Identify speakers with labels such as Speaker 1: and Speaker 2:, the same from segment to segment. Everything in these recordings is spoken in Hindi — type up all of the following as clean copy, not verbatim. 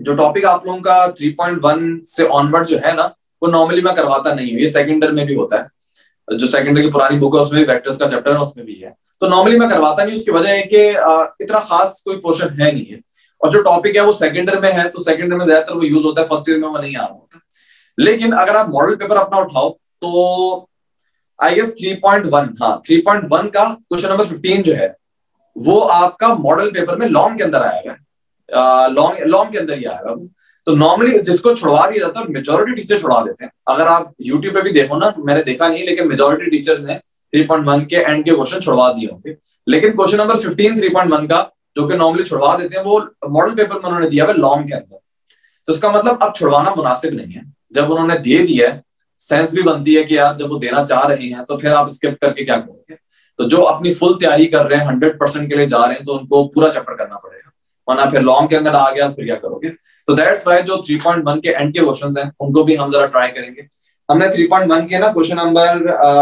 Speaker 1: जो टॉपिक आप लोगों का 3.1 से ऑनवर्ड जो है ना, वो नॉर्मली मैं करवाता नहीं हूँ। ये सेकेंडर में भी होता है, जो सेकेंडर की पुरानी बुक है उसमें भी वेक्टर्स का चैप्टर है, उसमें भी है। तो नॉर्मली मैं करवाता नहीं, उसकी वजह है कि इतना खास कोई पोर्शन है नहीं है, और जो टॉपिक है वो सेकेंडर में है, तो सेकेंडर में ज्यादातर वो यूज होता है, फर्स्ट ईयर में वो नहीं आ रहा होता। लेकिन अगर आप मॉडल पेपर अपना उठाओ तो आई गेस 3.1, हाँ 3.1 का क्वेश्चन नंबर 15 जो है वो आपका मॉडल पेपर में लॉन्ग के अंदर आएगा, लॉन्ग के अंदर ही आएगा। तो नॉर्मली जिसको छुड़वा दिया जाता है, मेजोरिटी टीचर छुड़वा देते हैं। अगर आप यूट्यूब पे भी देखो ना, मैंने देखा नहीं लेकिन मेजोरिटी टीचर्स ने 3.1 के एंड के क्वेश्चन छुड़वा दिए होंगे। लेकिन क्वेश्चन नंबर 15 3.1 का जो कि नॉर्मली छुड़वा देते हैं, वो मॉडल पेपर में उन्होंने दिया है लॉन्ग के अंदर। तो इसका मतलब अब छुड़वाना मुनासिब नहीं है। जब उन्होंने दे दिया है, सेंस भी बनती है कि यार जब वो देना चाह रहे हैं तो फिर आप स्किप करके क्या करोगे। तो जो अपनी फुल तैयारी कर रहे हैं, 100% के लिए जा रहे हैं, तो उनको पूरा चैप्टर करना पड़ेगा, वरना फिर लॉन्ग के अंदर आ गया फिर क्या करोगे। तो दैट्स वाई जो 3.1 के एंड के क्वेश्चंस हैं उनको भी हम जरा ट्राई करेंगे। हमने 3.1 के ना क्वेश्चन नंबर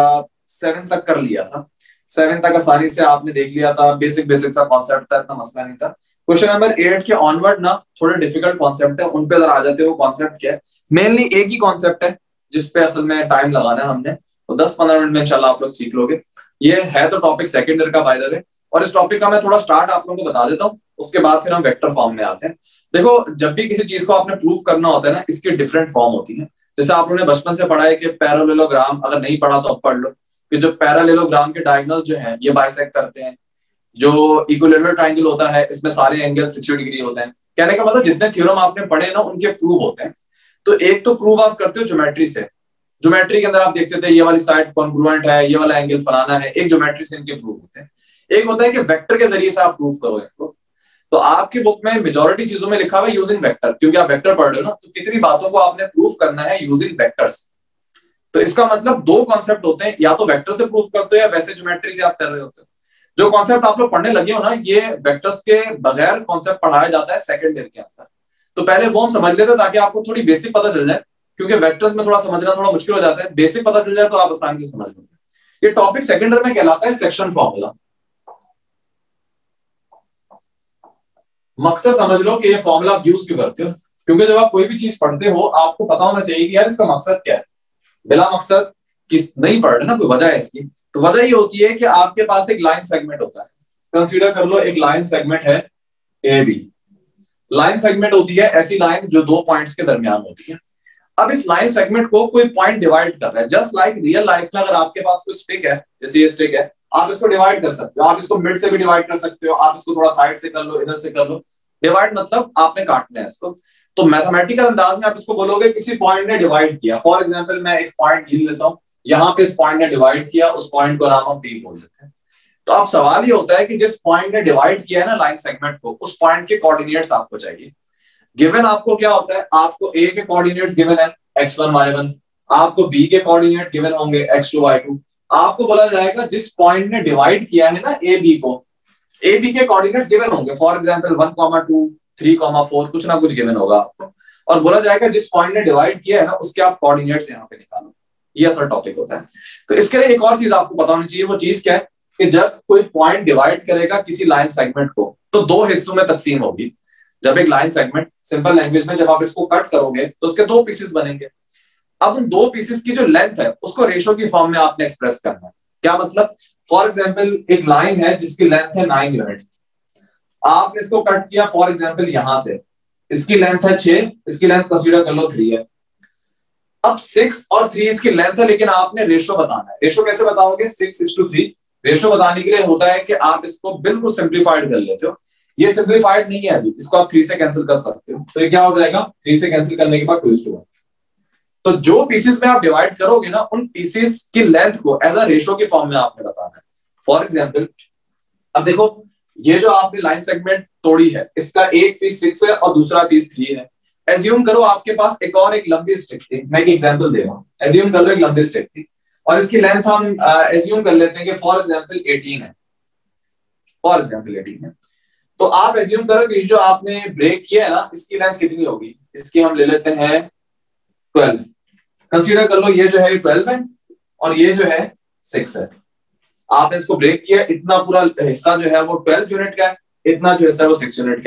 Speaker 1: 7 तक कर लिया था। 7 तक आसानी से आपने देख लिया था, बेसिक सा कॉन्सेप्ट था, इतना मसला नहीं था। क्वेश्चन नंबर 8 के ऑनवर्ड ना थोड़े डिफिकल्ट कॉन्सेप्ट है, उन पे जरा आ जाते हैं। वो कॉन्सेप्ट क्या है? मेनली एक ही कॉन्सेप्ट है जिसपे असल में टाइम लगाना है हमने, तो 10-15 मिनट में इंशाल्लाह आप लोग सीख लोगे। ये है तो टॉपिक सेकंड ईयर का बाय द वे, और इस टॉपिक का मैं थोड़ा स्टार्ट आप लोगों को बता देता हूँ, उसके बाद फिर हम वेक्टर फॉर्म में आते हैं। देखो, जब भी किसी चीज को आपने प्रूव करना होता है ना, इसकी डिफरेंट फॉर्म होती है। जैसे आप लोगों ने बचपन से पढ़ा है कि पैरेललोग्राम, अगर नहीं पढ़ा तो अब पढ़ लो, कि जो पैरेललोग्राम के डायगोनल जो है ये बाइसेक्ट करते हैं। जो इक्विलैटरल ट्रायंगल होता है, इसमें सारे एंगल 60 डिग्री होते हैं। कहने का मतलब जितने थ्योरम आपने पढ़े ना उनके प्रूव होते हैं। तो एक तो प्रूव आप करते हो ज्योमेट्री से। ज्योमेट्री के अंदर आप देखते थे ये वाली साइड कॉन्ग्रुएंट है, ये वाला एंगल फलाना है, एक ज्योमेट्री से इनके प्रूव होते हैं। एक होता है कि वेक्टर के जरिए से आप प्रूव करो इनको। तो आपकी बुक में मेजॉरिटी चीजों में लिखा हुआ है यूजिंग वेक्टर, क्योंकि आप वेक्टर पढ़ रहे हो ना, तो कितनी बातों को आपने प्रूव करना है यूजिंग वेक्टर्स। तो इसका मतलब दो कॉन्सेप्ट होते हैं, या तो वेक्टर से प्रूव करते हो या वैसे ज्योमेट्री से आप कर रहे होते हो। जो कॉन्सेप्ट आप लोग पढ़ने लगे हो ना, ये वेक्टर्स के बगैर कॉन्सेप्ट पढ़ाया जाता है सेकंड ईयर के अंदर। तो पहले वो हम समझ लेते ताकि आपको थोड़ी बेसिक पता चल जाए, क्योंकि वेक्टर्स में थोड़ा समझना थोड़ा मुश्किल हो जाता है। बेसिक पता चल जाए तो आप आसानी से समझ लोगे। ये टॉपिक सेकंड ईयर में कहलाता है सेक्शन फॉर्मूला। मकसद समझ लो कि ये फॉर्मूला आप यूज क्यों करते हो, क्योंकि जब आप कोई भी चीज पढ़ते हो आपको पता होना चाहिए कि यार इसका मकसद क्या है। बिला मकसद किस नहीं पढ़ रहे ना, कोई वजह है इसकी। तो वजह ये होती है कि आपके पास एक लाइन सेगमेंट होता है। कंसीडर कर लो एक लाइन सेगमेंट है ए बी। लाइन सेगमेंट होती है ऐसी लाइन जो दो पॉइंट्स के दरमियान होती है। अब इस लाइन सेगमेंट को कोई पॉइंट डिवाइड कर रहा है। जस्ट लाइक रियल लाइफ में अगर आपके पास कोई स्टिक है, जैसे ये स्टिक है, आप इसको डिवाइड कर सकते हो। आप इसको मिड से भी डिवाइड कर सकते हो, आप इसको थोड़ा साइड से कर लो, इधर से कर लो। डिवाइड मतलब आपने काटना है इसको। तो मैथमेटिकल अंदाज में आप इसको बोलोगे किसी पॉइंट ने डिवाइड किया। फॉर एग्जाम्पल मैं एक पॉइंट गिन लेता हूँ, यहाँ पे इस पॉइंट ने डिवाइड किया, उस पॉइंट को नाम हम पी बोल देते हैं। तो अब सवाल ये होता है कि जिस पॉइंट ने डिवाइड किया है ना लाइन सेगमेंट को, उस पॉइंट के कोऑर्डिनेट्स आपको चाहिए। गिवन आपको क्या होता है, आपको ए के कोऑर्डिनेट्स गिवन है x1 y1, आपको बी के कोऑर्डिनेट गिवन होंगे x2 y2। आपको बोला जाएगा जिस पॉइंट ने डिवाइड किया है ना ए बी को, ए बी के कोऑर्डिनेट्स गिवन होंगे। फॉर एग्जांपल 1,2 3,4 कुछ ना कुछ गिवन होगा आपको, और बोला जाएगा जिस पॉइंट ने डिवाइड किया है ना उसके आप कोऑर्डिनेट्स यहाँ पे निकालो। ये असल टॉपिक होता है। तो इसके लिए एक और चीज आपको पता होनी चाहिए। वो चीज क्या है कि जब कोई पॉइंट डिवाइड करेगा किसी लाइन सेगमेंट को, तो दो हिस्सों में तकसीम होगी। जब एक लाइन सेगमेंट, सिंपल लैंग्वेज में जब आप इसको कट करोगे तो उसके दो पीसेस बनेंगे। अब उन दो पीसेस की जो लेंथ है उसको रेशो की फॉर्म में आपने एक्सप्रेस करना है। क्या मतलब? फॉर एग्जांपल एक लाइन है जिसकी लेंथ है 9 यूनिट, आपने इसको कट किया फॉर एग्जांपल यहां से, इसकी लेंथ है 6, इसकी लेंथ कंसीडर कर लो 3 है। अब 6 और 3 इसकी लेंथ है, लेकिन आपने रेशो बताना है। रेशो कैसे बताओगे? 6:3। रेशो बताने के लिए होता है कि आप इसको बिल्कुल सिंप्लीफाइड कर लेते हो। ये सिंप्लीफाइड नहीं है अभी, इसको आप 3 से कैंसिल कर सकते हो। तो ये क्या हो जाएगा? 3 से कैंसिल करने के बाद 2:1। तो जो पीसेस में आप डिवाइड करोगे ना, उन पीसेस की लेंथ को एज अ रेशो की फॉर्म में आपने बताना है। फॉर एग्जांपल अब देखो, ये जो आपने लाइन सेगमेंट तोड़ी है, इसका एक पीस 6 है और दूसरा पीस 3 है। एज्यूम करो आपके पास एक और एक लंबी स्टिक थी। मैं एक एग्जांपल दे रहा हूँ। एज्यूम कर लो एक लंबी स्टिक थी और इसकी लेंथ हम एज्यूम कर लेते हैं कि फॉर एग्जांपल 18 है। फॉर एग्जांपल 18 है। तो आप एज्यूम करो कि जो आपने ब्रेक किया है ना, इसकी लेंथ कितनी होगी? इसकी हम ले लेते हैं 12। कंसीडर कर लो ये जो है 12 है और ये जो है 6 है। आपने इसको ब्रेक किया, इतना पूरा हिस्सा जो है वो 12 यूनिट का है, इतना जो हिस्सा है वो 6 यूनिट का है।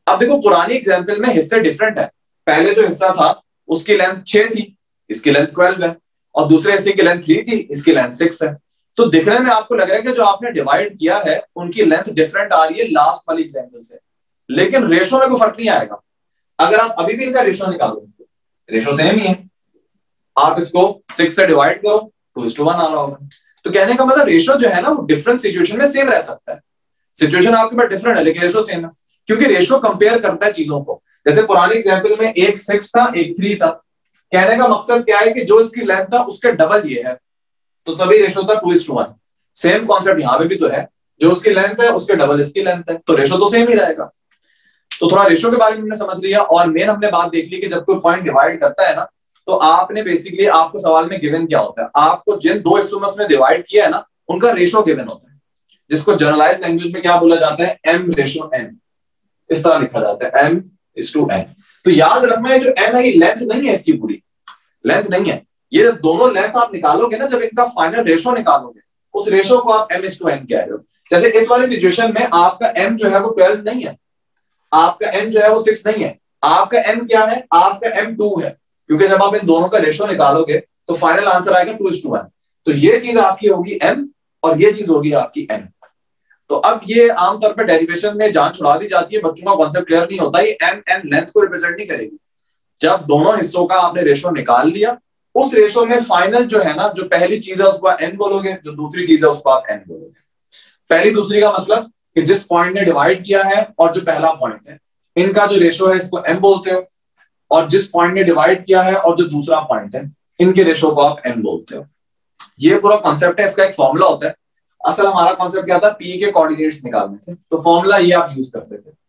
Speaker 1: अब देखो पुरानी एग्जाम्पल में हिस्से डिफरेंट है। पहले जो हिस्सा था उसकी लेंथ 6 थी, इसकी लेंथ 12 है, और दूसरे हिस्से की लेंथ 3 थी, इसकी लेंथ 6 है। तो दिखने में आपको लग रहा है कि जो आपने डिवाइड किया है उनकी लेंथ डिफरेंट आ रही है लास्ट वाली एग्जाम्पल से, लेकिन रेशो में कोई फर्क नहीं आएगा। अगर आप अभी भी इनका रेशो निकालोगे, रेशो सेम ही है। आप इसको 6 से डिवाइड करो, 2:1 आ रहा होगा। तो कहने का मतलब रेशो जो है ना वो डिफरेंट सिचुएशन में सेम रह सकता है। सिचुएशन आपके पास डिफरेंट है लेकिन रेशो सेम है, क्योंकि रेशो कंपेयर करता है चीजों को। जैसे पुरानी एग्जाम्पल में एक 6 था, एक 3 था। कहने का मकसद क्या है कि जो इसकी लेंथ था उसके डबल ये है, तो तभी रेशो था 2:1। सेम कॉन्सेप्ट यहाँ पे भी तो है, जो उसकी लेंथ है उसके डबल इसकी लेंथ है, तो रेशो तो सेम ही रहेगा। तो थोड़ा रेशो के बारे में हमने समझ लिया, और मेन हमने बात देख ली कि जब कोई पॉइंट डिवाइड करता है ना, तो आपने बेसिकली, आपको सवाल में गिवन क्या होता है, आपको जिन दो हिस्सों में उसने डिवाइड किया है ना उनका रेशो गिवन होता है, जिसको जनरलाइज लैंग्वेज में क्या बोला जाता है, m/n। इस तरह लिखा जाता है m/n। तो याद रखना है जो m है ये लेंथ नहीं है, इसकी पूरी लेंथ नहीं है। ये जब दोनों लेंथ आप निकालोगे ना, जब इनका फाइनल रेशो निकालोगे, उस रेशो को आप m/n कह रहे हो। जैसे इस वाली सिचुएशन में आपका m जो है वो 12 नहीं है, आपका n जो है वो 6 नहीं है, आपका m क्या है, आपका m 2 है, क्योंकि जब आप इन दोनों का रेशो निकालोगे तो फाइनल आंसर आएगा 2:1। तो ये चीज आपकी होगी m और ये चीज होगी आपकी n। तो अब ये आमतौर पर डेरिवेशन में जान छुड़ा दी जाती है, बच्चों का कॉन्सेप्ट क्लियर नहीं होता। ये m n लेंथ को रिप्रेजेंट नहीं करेगी। जब दोनों हिस्सों का आपने रेशो निकाल लिया, उस रेशो में फाइनल जो है ना, जो पहली चीज है उसको n बोलोगे, जो दूसरी चीज है उसको आप n बोलोगे। पहली दूसरी का मतलब कि जिस पॉइंट ने डिवाइड किया है और जो पहला पॉइंट है, इनका जो रेशो है इसको m बोलते हो, और जिस पॉइंट ने डिवाइड किया है और जो दूसरा पॉइंट है, इनके रेशो को आप n बोलते हो। ये पूरा कॉन्सेप्ट है, इसका एक फॉर्मूला होता है। असल हमारा कॉन्सेप्ट क्या था, p के कोऑर्डिनेट्स निकालने थे, तो फॉर्मूला ये आप यूज करते थे।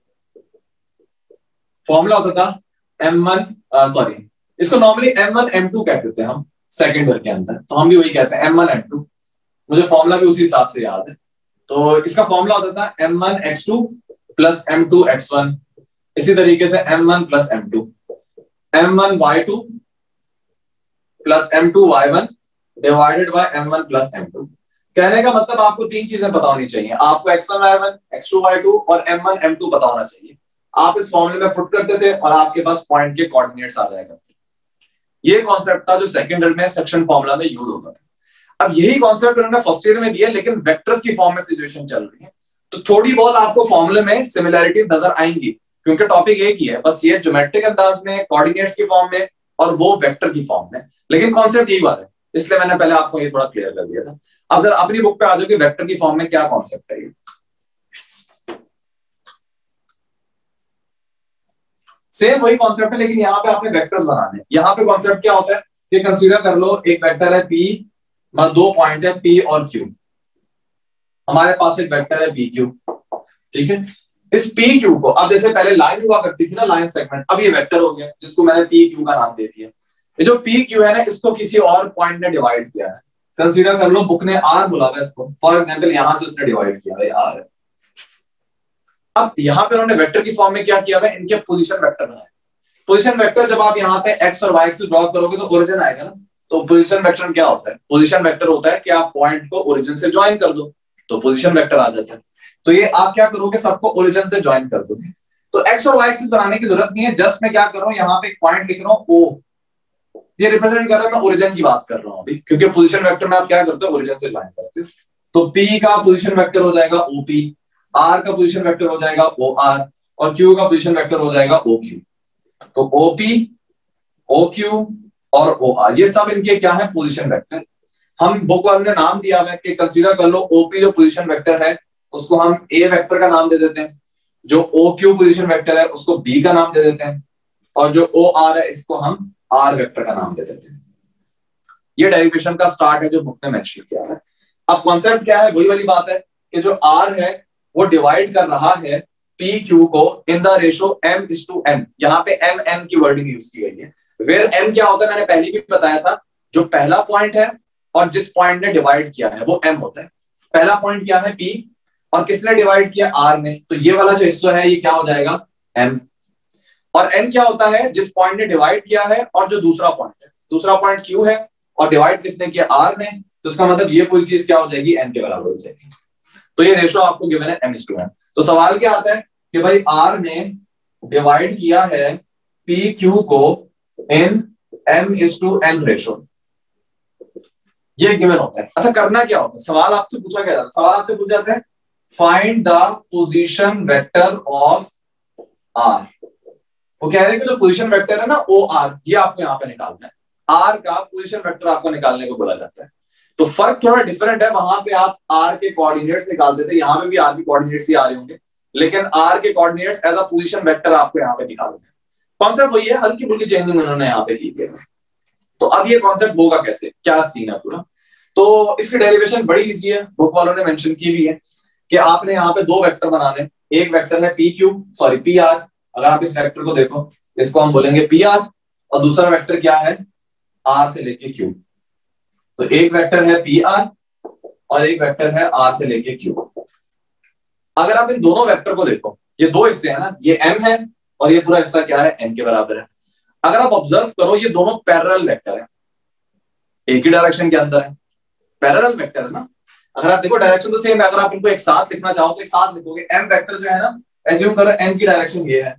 Speaker 1: फॉर्मूला होता था m1, इसको नॉर्मली m1 m2 कहते थे हम सेकेंड ईयर के अंदर, तो हम भी वही कहते हैं m1 m2। मुझे फॉर्मूला भी उसी हिसाब से याद है। तो इसका फॉर्मूला होता था m1 x2 plus m2 x1, इसी तरीके से m1 plus m2, m1 y2 plus m2 y1 divided by m1 plus m2। कहने का मतलब आपको तीन चीजें पता होनी चाहिए, आपको x1 y1, x2 y2 और m1 m2 पता होना चाहिए। आप इस फॉर्मूले में पुट करते थे और आपके पास पॉइंट के कोऑर्डिनेट्स आ जाएगा। ये कॉन्सेप्ट था जो सेकंड ईयर में सेक्शन फॉर्मूला में यूज होता था। अब यही कॉन्सेप्ट उन्होंने फर्स्ट ईयर में दिया, लेकिन वेक्टर्स की फॉर्म में सिचुएशन चल रही है, तो थोड़ी बहुत आपको फॉर्मूले में सिमिलैरिटीज नजर आएंगी, क्योंकि टॉपिक एक ही है, बस ये ज्योमेट्रिक अंदाज में, कोऑर्डिनेट्स की फॉर्म में और वो वेक्टर की फॉर्म में, लेकिन कॉन्सेप्ट यही बात है। इसलिए मैंने पहले आपको ये थोड़ा क्लियर कर दिया था। अब जरा अपनी बुक पे आ जाओ कि वेक्टर की फॉर्म में क्या कॉन्सेप्ट है। ये सेम वही कॉन्सेप्ट है, लेकिन यहाँ पे आपने वेक्टर्स बनाने। यहाँ पे कॉन्सेप्ट क्या होता है कि कंसीडर कर लो एक वेक्टर है P, मतलब दो पॉइंट है P और Q। हमारे पास एक वेक्टर है PQ, ठीक है। इस PQ को अब जैसे पहले लाइन हुआ करती थी ना, लाइन सेगमेंट, अब ये वेक्टर हो गया जिसको मैंने PQ का नाम दे दिया। ये जो PQ है ना, इसको किसी और पॉइंट ने डिवाइड किया है। कंसीडर कर लो बुक ने R बोला था इसको, फॉर एग्जाम्पल यहां से उसने डिवाइड किया है R है। अब यहाँ पे उन्होंने वेक्टर की फॉर्म में क्या किया है, इनके पोजीशन वेक्टर बनाए। पोजीशन वेक्टर जब आप यहाँ पे x और y एक्सिस ड्रॉ करोगे तो ओरिजिन आएगा ना, तो पोजीशन वेक्टर क्या होता है, पोजीशन वेक्टर होता है कि आप पॉइंट को ओरिजिन से ज्वाइन कर दो, तो पोजीशन वेक्टर आ जाता है। तो ये आप क्या करोगे, सबको ओरिजिन से ज्वाइन कर दोगे। तो x और y एक्सिस बनाने की जरूरत नहीं है, जस्ट मैं क्या कर रहा हूँ, यहाँ पे एक पॉइंट लिख रहा हूँ O, ये रिप्रेजेंट कर रहा है, मैं ओरिजिन की बात कर रहा हूँ अभी, क्योंकि पोजीशन वेक्टर में आप क्या करते हो, ओरिजिन से ज्वाइन करते हो। तो P का पोजीशन वेक्टर हो जाएगा OP, R का पोजीशन वेक्टर हो जाएगा OR, और Q का पोजीशन वेक्टर हो जाएगा OQ। तो OP, OQ और OR ये सब इनके क्या है, पोजीशन वेक्टर। हम बुक ने नाम दिया है कि कंसीडर कर लो OP जो पोजीशन वेक्टर है उसको हम A वेक्टर का नाम दे देते हैं, जो OQ पोजीशन वेक्टर है उसको B का नाम दे देते हैं, और जो OR है इसको हम R वेक्टर का नाम दे देते हैं। ये डेरिवेशन का स्टार्ट है जो बुक ने मेंशन किया है। अब कॉन्सेप्ट क्या है, वही वाली बात है कि जो R है वो डिवाइड कर रहा है PQ को इन द रेशो m/n। यहाँ पे mn की वर्डिंग यूज की गई है। वेयर m क्या होता है मैंने पहले भी बताया था, जो पहला पॉइंट है और जिस पॉइंट ने डिवाइड किया है वो m होता है। पहला पॉइंट क्या है P, और किसने डिवाइड किया R ने, तो ये वाला जो हिस्सा है ये क्या हो जाएगा m। और n क्या होता है, जिस पॉइंट ने डिवाइड किया है और जो दूसरा पॉइंट है, दूसरा पॉइंट Q है और डिवाइड किसने किया, R ने, तो इसका मतलब ये पूरी चीज क्या हो जाएगी, n के बराबर हो जाएगी। तो ये रेशो आपको गिवन है m/n। तो सवाल क्या आता है कि भाई आर ने डिवाइड किया है पी क्यू को इन m/n रेशो, ये गिवन होता है। अच्छा करना क्या होता है, सवाल आपसे पूछा क्या जाता है, सवाल आपसे पूछा जाता है find the position vector of R. वो कह रहे हैं कि जो पोजीशन वेक्टर है ना ओ आर, ये आपको यहाँ पे निकालना है, आर का पोजीशन वेक्टर आपको निकालने को बोला जाता है। तो फर्क थोड़ा डिफरेंट है, वहां पे आप आर के कोऑर्डिनेट्स निकालते थे, यहाँ पे भी आर के कोऑर्डिनेट्स ही आ रहे होंगे, लेकिन आर के coordinates as a position vector आपको यहाँ पे निकालना है। कॉन्सेप्ट वही है, हल्की फुल्की चेंजिंग उन्होंने यहाँ पे की है। तो अब ये कॉन्सेप्ट होगा कैसे, क्या सीन है पूरा, तो इसकी डेरिवेशन बड़ी इजी है, बुक वालों ने मेंशन की भी है कि आपने यहाँ पे दो वेक्टर बनाने, एक वेक्टर है P Q sorry P R, अगर आप इस वेक्टर को देखो इसको हम बोलेंगे पी आर, और दूसरा वेक्टर क्या है आर से लेके क्यू। तो एक वेक्टर है पी आर और एक वेक्टर है आर से लेके क्यू। अगर आप इन दोनों वेक्टर को देखो, ये दो हिस्से हैं ना, ये एम है और ये पूरा हिस्सा क्या है एन के बराबर है। अगर आप ऑब्जर्व करो ये दोनों पैरेलल वेक्टर है, एक ही डायरेक्शन के अंदर है, पैरेलल वेक्टर है ना। अगर आप देखो डायरेक्शन तो सेम है, अगर आप इनको एक साथ लिखना चाहो तो एक साथ लिखोगे। एम वेक्टर जो है ना, एज्यूम करो एन की डायरेक्शन ये है,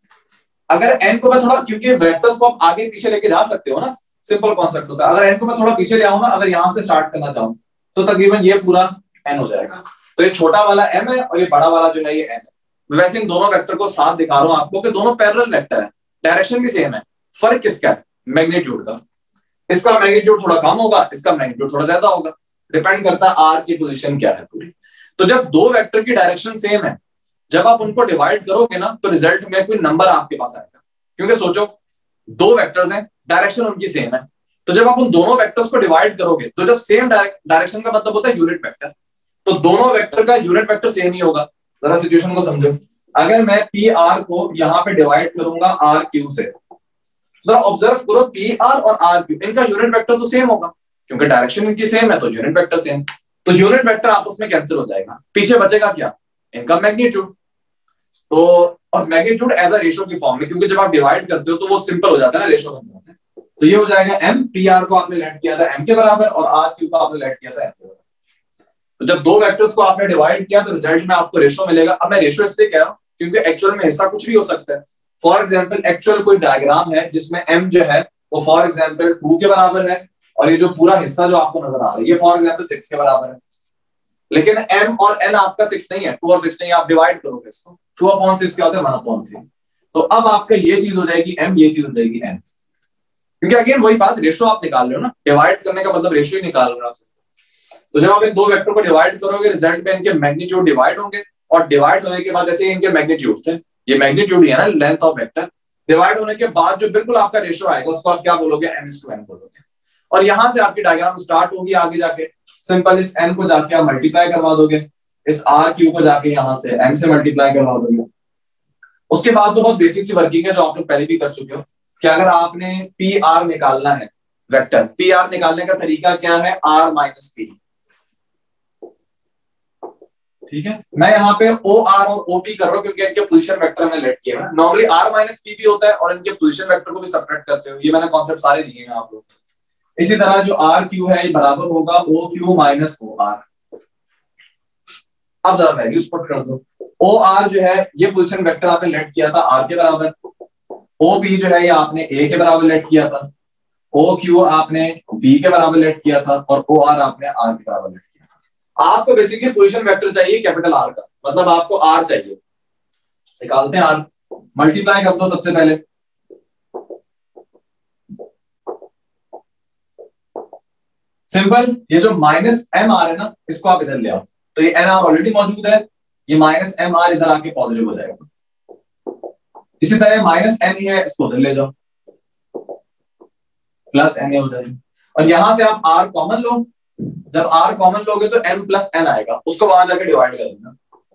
Speaker 1: अगर एन को मैं थोड़ा, क्योंकि वेक्टर्स को आप आगे पीछे लेके जा सकते हो ना, सिंपल कॉन्सेप्ट होता है, अगर एन को मैं थोड़ा पीछे ले आऊं ना, अगर यहां से स्टार्ट करना चाहूं तो तकरीबन ये पूरा एन हो जाएगा। तो ये छोटा वाला एम है और ये बड़ा वाला जो है ये एन है। वैसे इन दोनों वेक्टर को साथ दिखा रहा हूं आपको कि दोनों पैरेलल वेक्टर है, डायरेक्शन भी सेम है, फर्क किसका है मैग्नीट्यूड का। इसका मैग्नीट्यूड थोड़ा कम होगा, इसका मैग्नीट्यूड थोड़ा ज्यादा होगा, डिपेंड करता है आर की पोजीशन क्या है पूरी। तो जब दो वेक्टर की डायरेक्शन सेम है, जब आप उनको डिवाइड करोगे ना तो रिजल्ट में कोई नंबर आपके पास आएगा, क्योंकि सोचो दो वेक्टर्स हैं, डायरेक्शन उनकी सेम है, तो जब आप उन दोनों वेक्टर्स को डिवाइड करोगे तो जब सेम डायरेक्शन का मतलब होता है यूनिट वेक्टर, तो दोनों वेक्टर का यूनिट वेक्टर सेम ही होगा। जरा सिचुएशन को समझो, अगर मैं पी आर को यहाँ पे डिवाइड करूंगा आर क्यू से, जरा ऑब्जर्व करो पी आर और आर क्यू, इनका यूनिट वेक्टर तो सेम होगा, क्योंकि डायरेक्शन इनकी सेम है तो यूनिट वेक्टर सेम, तो यूनिट वेक्टर आपस में कैंसिल हो जाएगा, पीछे बचेगा क्या इनका मैग्नीट्यूड। तो और मैग्नीट्यूड एज अ रेशो की फॉर्म में, क्योंकि जब आप डिवाइड करते हो तो वो सिंपल हो जाता है ना, रेशो बन जाता है। तो ये हो जाएगा एम, पी आर को आपने लेट किया था एम के बराबर और आर क्यू को आपने लेट किया था एम के बराबर। तो जब दो वेक्टर्स को आपने डिवाइड किया तो रिजल्ट में आपको रेशो मिलेगा। अब मैं रेशो इसलिए कह रहा हूं क्योंकि एक्चुअल में हिस्सा कुछ भी हो सकता है। फॉर एग्जाम्पल एक्चुअल कोई डायग्राम है जिसमें एम जो है वो फॉर एग्जाम्पल 2 के बराबर है और ये जो पूरा हिस्सा जो आपको नजर आ रहा है ये फॉर एग्जाम्पल 6 के बराबर है, लेकिन m और n आपका 6 नहीं है, 2 और 6 नहीं, आप डिवाइड करोगे इसको 2/6 क्या होता है 1/3। तो अब आपका ये चीज हो जाएगी m, ये चीज हो जाएगी n, क्योंकि अगेन वही बात, रेशो आप निकाल रहे हो ना, डिवाइड करने का मतलब रेशो ही निकाल रहे हो। तो जब आप इन दो वेक्टर को डिवाइड करोगे रिजल्ट में इनके मैग्नीट्यूड डिवाइड होंगे, और डिवाइड होने के बाद जैसे इनके मैग्नीट्यूड थे, ये मैग्नीट्यूड ही है ना लेंथ ऑफ वेक्टर, डिवाइड होने के बाद जो बिल्कुल आपका रेशो आएगा उसको आप क्या बोलोगे m/n बोलोगे, और यहां से आपकी डायग्राम स्टार्ट होगी आगे जाके। सिंपल इस n को जाके आप मल्टीप्लाई करवा दोगे, इस आर क्यू को जाके यहां से m से मल्टीप्लाई करवा दोगे। उसके बाद तो बहुत बेसिक सी वर्किंग है जो आप लोग पहले भी कर चुके हो, कि अगर आपने पी आर निकालना है वेक्टर, पी आर निकालने का तरीका क्या है r माइनस पी, ठीक है। मैं यहाँ पे ओ आर और ओ पी कर रहा हूँ क्योंकि इनके पोजीशन वेक्टर में लेट किया है। नॉर्मली आर माइनस पी भी होता है और इनके पोजीशन वेक्टर को भी सेपरेट करते हो, ये मैंने कॉन्सेप्ट सारे दिए हैं आप लोग। इसी तरह जो आर क्यू है ये बराबर होगा O Q minus O R. अब जरा वैल्यूज पुट कर दो, ओ आर जो है ये पोजीशन वेक्टर आपने लेट किया था आर के बराबर, ओ पी जो है ये आपने ए के बराबर लेट किया था, ओ क्यू आपने बी के बराबर लेट किया था, और ओ आर आपने आर के बराबर लेट किया। आपको बेसिकली पोजीशन वेक्टर चाहिए कैपिटल आर का, मतलब आपको आर चाहिए, निकालते हैं आर, मल्टीप्लाई कर दो सबसे पहले, सिंपल। ये जो माइनस एम आर है ना इसको आप इधर ले आओ, तो ये एन आर ऑलरेडी मौजूद है, ये माइनस एम आर इधर आके पॉजिटिव हो जाएगा। इसी तरह माइनस एन ही है, इसको उधर ले जाओ, प्लस एन हो जाएगा, और यहां से आप आर कॉमन लो, जब आर कॉमन लोगे तो m प्लस n आएगा, उसको वहां जाके डिवाइड कर देना,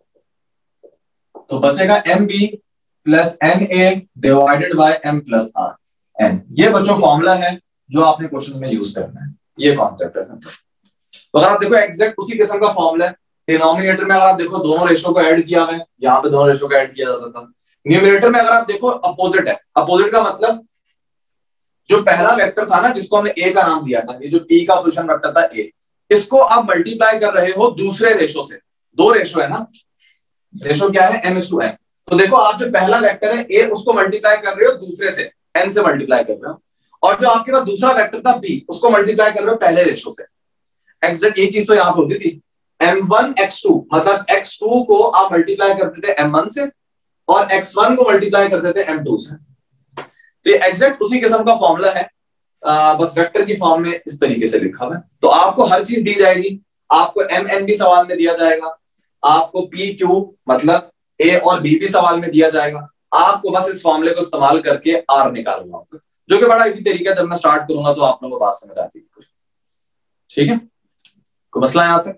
Speaker 1: तो बचेगा M B plus N A divided by m plus R n। ये बच्चों फॉर्मूला है जो आपने क्वेश्चन में यूज करना है, ये कॉन्सेप्ट है। तो अगर आप देखो एग्जैक्ट उसी किस्म का फॉर्मूला है, डिनोमिनेटर में अगर आप देखो दोनों रेशो को ऐड किया है, यहाँ पे दोनों रेशो को ऐड किया जाता था। न्यूमरेटर में अगर आप देखो अपोजिट है, अपोजिट का मतलब जो पहला वेक्टर था ना जिसको हमने ए का नाम दिया था, ये जो पी का पोजीशन वेक्टर था ए, इसको आप मल्टीप्लाई कर रहे हो दूसरे रेशो से, दो रेशो है ना, रेशो क्या है m/n, तो देखो आप जो पहला वेक्टर है ए उसको मल्टीप्लाई कर रहे हो दूसरे से, एन से मल्टीप्लाई कर रहे हो, और जो आपके पास दूसरा वेक्टर था बी उसको मल्टीप्लाई कर रहे हो पहले रेशो से। एग्जैक्ट ये चीज तो यहाँ पे होती थी, m1 x2 मतलब x2 को आप मल्टीप्लाई करते थे m1 से और x1 को मल्टीप्लाई करते थे m2 से। तो ये एग्जैक्ट उसी किस्म का फॉर्मूला है, बस वेक्टर की फॉर्म में इस तरीके से लिखा हुआ है। तो आपको हर चीज दी जाएगी, आपको mn भी सवाल में दिया जाएगा, आपको pq मतलब a और b भी सवाल में दिया जाएगा, आपको बस इस फॉर्मूले को इस्तेमाल करके r निकालना होगा, जो कि बड़ा इसी तरीका है। जब मैं स्टार्ट करूंगा तो आप लोगों को बात समझ आती है। ठीक है, कोई मसला यहां तक?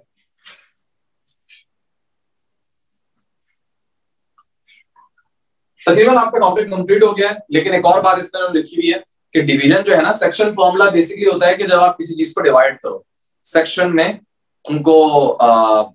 Speaker 1: तकरीबन आपका टॉपिक कंप्लीट हो गया है, लेकिन एक और बात इसमें लिखी हुई है कि डिवीजन जो है ना, सेक्शन फॉर्मूला बेसिकली होता है कि जब आप किसी चीज को डिवाइड करो सेक्शन में, उनको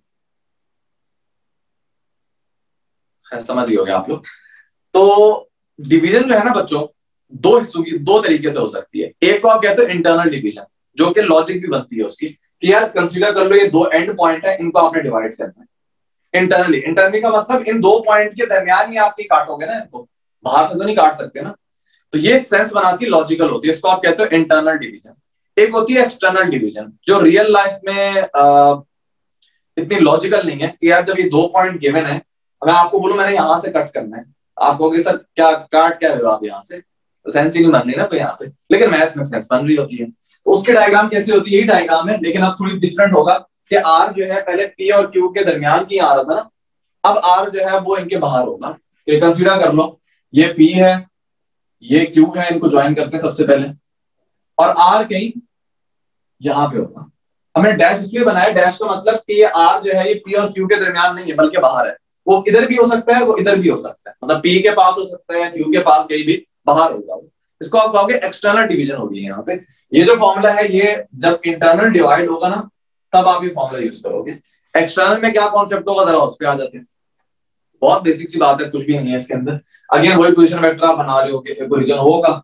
Speaker 1: समझ ही हो गया आप लोग। तो डिवीजन जो है ना बच्चों, दो हिस्सों की, दो तरीके से हो सकती है। एक को आप कहते हो इंटरनल डिवीजन, जो कि लॉजिक भी बनती है उसकी कि यार कंसीडर कर लो ये दो एंड पॉइंट है, इनको आपने डिवाइड करना है इंटरनली। इंटरनली का मतलब इन दो पॉइंट के दरमियान ही आप नहीं काटोगे ना, इनको बाहर से तो नहीं काट सकते ना। तो ये सेंस बनाती है, लॉजिकल होती है, इसको आप कहते हो इंटरनल डिवीजन। एक होती है एक्सटर्नल डिवीजन, जो रियल लाइफ में इतनी लॉजिकल नहीं है कि यार जब ये दो पॉइंट गिवन है, मैं आपको बोलूं मैंने यहां से कट करना है, आप कहोगे सर क्या काट क्या रहे हो आप यहाँ से, तो सेंस ही नहीं बन रही ना कोई यहाँ पे, लेकिन मैथ में सेंस बन रही होती है। तो उसकी डायग्राम कैसे होती है, यही डायग्राम है, लेकिन अब थोड़ी डिफरेंट होगा कि आर जो है पहले पी और क्यू के दरमियान की आ रहा था ना, अब आर जो है वो इनके बाहर होगा। ये कंसीडर कर लो, ये पी है ये क्यू है, इनको ज्वाइन करते हैं सबसे पहले, और आर कहीं यहां पे होगा। हमने डैश इसलिए बनाया, डैश का मतलब कि ये आर जो है ये पी और क्यू के दरमियान नहीं है बल्कि बाहर है, वो इधर भी हो सकता है वो इधर भी हो सकता है, मतलब पी के पास हो सकता है क्यू के पास कहीं भी बाहर होगा वो। इसको आप कहोगे एक्सटर्नल डिवीजन होगी यहाँ पे। ये जो फॉर्मूला है ये जब इंटरनल डिवाइड होगा ना तब आप ये फॉर्मूला यूज करोगे। एक्सटर्नल में क्या कॉन्सेप्ट होगा जरा उस पर आ जाते हैं। बहुत बेसिक सी बात है, कुछ भी नहीं है इसके अंदर। अगेन वही पोजीशन वेक्टर आप बना रहे हो कि पोजीशन होगा,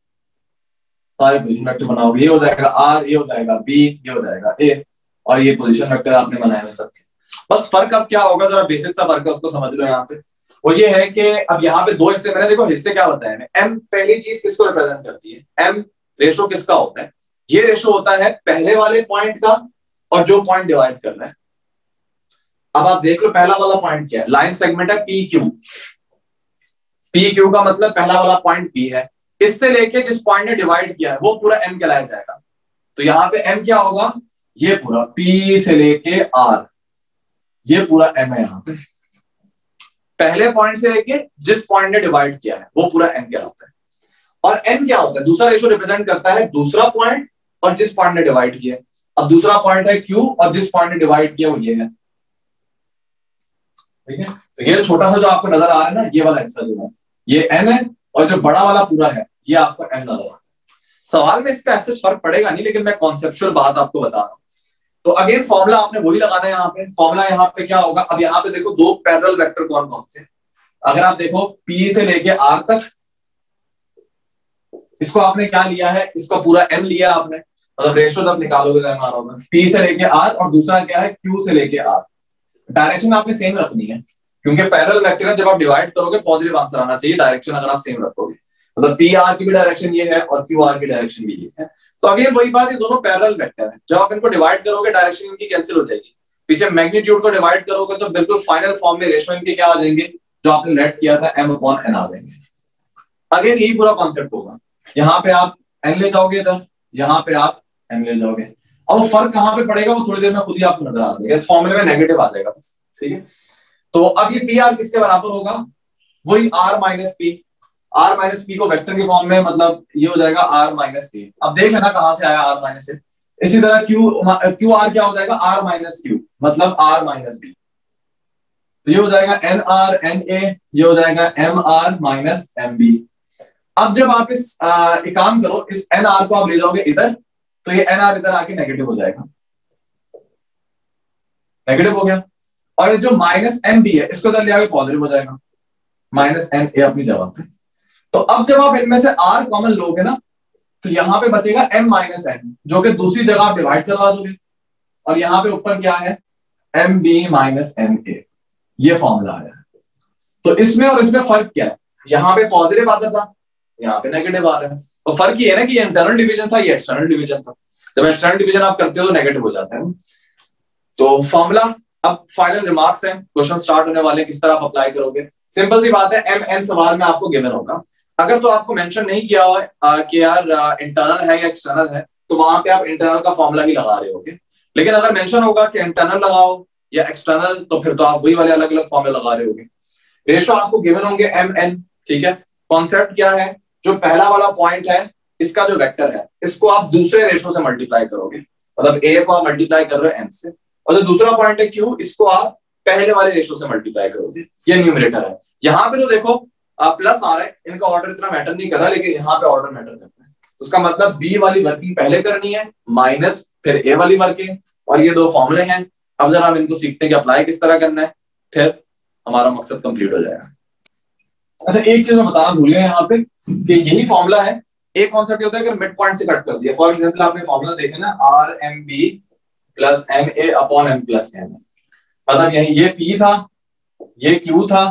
Speaker 1: सारे पोजीशन वेक्टर बनाओगे, ये हो जाएगा आर, ये हो जाएगा बी, ये हो जाएगा ए, और ये पोजीशन वेक्टर आपने बनाए हैं सबके। बस फर्क अब क्या होगा, जरा बेसिक सा फर्क है उसको समझ लो यहाँ पे। वो ये है कि अब यहाँ पे दो हिस्से, मैंने देखो हिस्से क्या बताया है, एम पहली चीज किसको रिप्रेजेंट करती है, एम रेशो किसका होता है, ये रेशो होता है पहले वाले पॉइंट का और जो पॉइंट डिवाइड कर रहा है। अब आप देख लो पहला वाला पॉइंट क्या है, लाइन सेगमेंट है पी क्यू, पी क्यू का मतलब पहला वाला पॉइंट पी है, इससे लेके जिस पॉइंट ने डिवाइड किया है वो पूरा एम कहलाया जाएगा। तो यहाँ पे एम क्या होगा, ये पूरा पी से लेके आर, ये पूरा एम है यहाँ पे, पहले पॉइंट से लेके जिस पॉइंट ने डिवाइड किया है वो पूरा एम कहलाता है। और एन क्या होता है, दूसरा रेशो रिप्रेजेंट करता है दूसरा पॉइंट और जिस पॉइंट ने डिवाइड किया। अब दूसरा पॉइंट है क्यू और जिस पॉइंट ने डिवाइड किया वो ये है, ठीक है। तो ये छोटा सा जो आपको नजर आ रहा है ना, ये वाला हिस्सा जो है ये एन है, और जो बड़ा वाला पूरा है ये आपको एन नजर आ रहा है। सवाल में इसका ऐसे फर्क पड़ेगा नहीं, लेकिन मैं कॉन्सेप्चुअल बात आपको बता रहा हूं। तो अगेन फॉर्मूला आपने वही लगाना है यहाँ पे। फॉर्मूला यहाँ पे क्या होगा, अब यहाँ पे देखो दो पैरेलल वेक्टर कौन कौन से, अगर आप देखो P से लेके R तक, इसको आपने क्या लिया है, इसका पूरा M लिया आपने, मतलब रेशो जब निकालोगे P से लेके R, और दूसरा क्या है Q से लेके R। डायरेक्शन आपने सेम रखनी है क्योंकि पैरेलल वेक्टर है, जब आप डिवाइड करोगे पॉजिटिव आंसर आना चाहिए डायरेक्शन अगर आप सेम रखोगे, मतलब PR की भी डायरेक्शन ये है और QR की डायरेक्शन भी ये है। तो अगेन वही बात, ये दोनों पैरेलल वेक्टर है, जब आप इनको डिवाइड करोगे डायरेक्शन इनकी कैंसिल हो जाएगी, पीछे मैग्नीट्यूड को डिवाइड करोगे तो बिल्कुल फाइनल फॉर्म में रेशो इनके क्या आ जाएंगे, जो आपने लेट किया था m/n आ जाएंगे। अगेन यही पूरा कॉन्सेप्ट होगा, यहाँ पे आप n ले जाओगे इधर, यहाँ पे आप m ले जाओगे, अब वो फर्क कहाँ पे पड़ेगा वो थोड़ी देर में खुद ही आपको नजर आ जाएगा, इस फॉर्मूले में नेगेटिव आ जाएगा बस, ठीक है। तो अब ये PR किसके बराबर होगा, वही R minus P. R minus P को वेक्टर के फॉर्म में, मतलब ये हो जाएगा R माइनस ए। अब देख लेना कहां से आया R माइनस ए। इसी तरह क्यू आर क्या हो जाएगा, R माइनस क्यू, मतलब R माइनस बी। तो ये हो जाएगा NR NA, ये हो जाएगा MR माइनस MB। अब जब आप इस एक काम करो, इस NR को आप ले जाओगे इधर, तो ये NR इधर आके नेगेटिव हो जाएगा, नेगेटिव हो गया। और जो माइनस MB है इसको इधर ले आके पॉजिटिव हो जाएगा, माइनस NA अपनी जगह पे। तो अब जब आप इनमें से R कॉमन लोगे ना, तो यहां पे बचेगा M माइनस N, जो कि दूसरी जगह आप डिवाइड करवा दोगे, और यहां पे ऊपर क्या है MB माइनस MA, ये फॉर्मूला आया है। तो इसमें और इसमें फर्क क्या है, यहाँ पे पॉजिटिव आता था, यहाँ पे नेगेटिव आ रहा है। तो फर्क ये है ना कि ये इंटरनल डिवीजन था, ये एक्सटर्नल डिवीजन था। जब एक्सटर्नल डिवीजन आप करते हो तो नेगेटिव हो जाता है। तो फॉर्मूला, अब फाइनल रिमार्क्स हैं, क्वेश्चन स्टार्ट होने वाले, किस तरह आप अप्लाई करोगे। सिंपल सी बात है, एम एन सवाल में आपको गिवन होगा। अगर तो आपको मेंशन नहीं किया हुआ कि यार इंटरनल है या एक्सटर्नल है, तो वहां पे आप इंटरनल का फॉर्मूला ही लगा रहे होगे। लेकिन अगर मेंशन होगा कि इंटरनल लगाओ या एक्सटर्नल, तो फिर तो आप वही वाले अलग अलग फॉर्मूला लगा रहे होगे। रेशो आपको गिवन होंगे एम एन, ठीक है। कॉन्सेप्ट क्या है, जो पहला वाला पॉइंट है इसका जो वेक्टर है, इसको आप दूसरे रेशो से मल्टीप्लाई करोगे, मतलब ए को आप मल्टीप्लाई कर रहे हो एन से, और जो दूसरा पॉइंट है क्यू, इसको आप पहले वाले रेशो से मल्टीप्लाई करोगे। ये न्यूमरेटर है। यहाँ पे तो देखो प्लस आ रहा है, इनका ऑर्डर इतना मैटर नहीं कर रहा, लेकिन यहाँ पे ऑर्डर मैटर करता है। उसका मतलब बी वाली वर्किंग पहले करनी है, माइनस फिर ए वाली वर्किंग, और ये दो फॉर्मूले हैं। अब जरा हम इनको सीखते हैं कि अप्लाई किस तरह करना है, फिर हमारा मकसद कंप्लीट हो जाएगा। अच्छा, एक चीज मैं बताना भूल गया यहाँ पे कि यही फॉर्मूला है। एक कॉन्सेप्ट होता है कि मिड पॉइंट से कट कर दिया। फॉर एग्जाम्पल आपने फॉर्मूला देखे ना, R M B plus M A upon M plus N, मतलब यही ये पी था, ये क्यू था,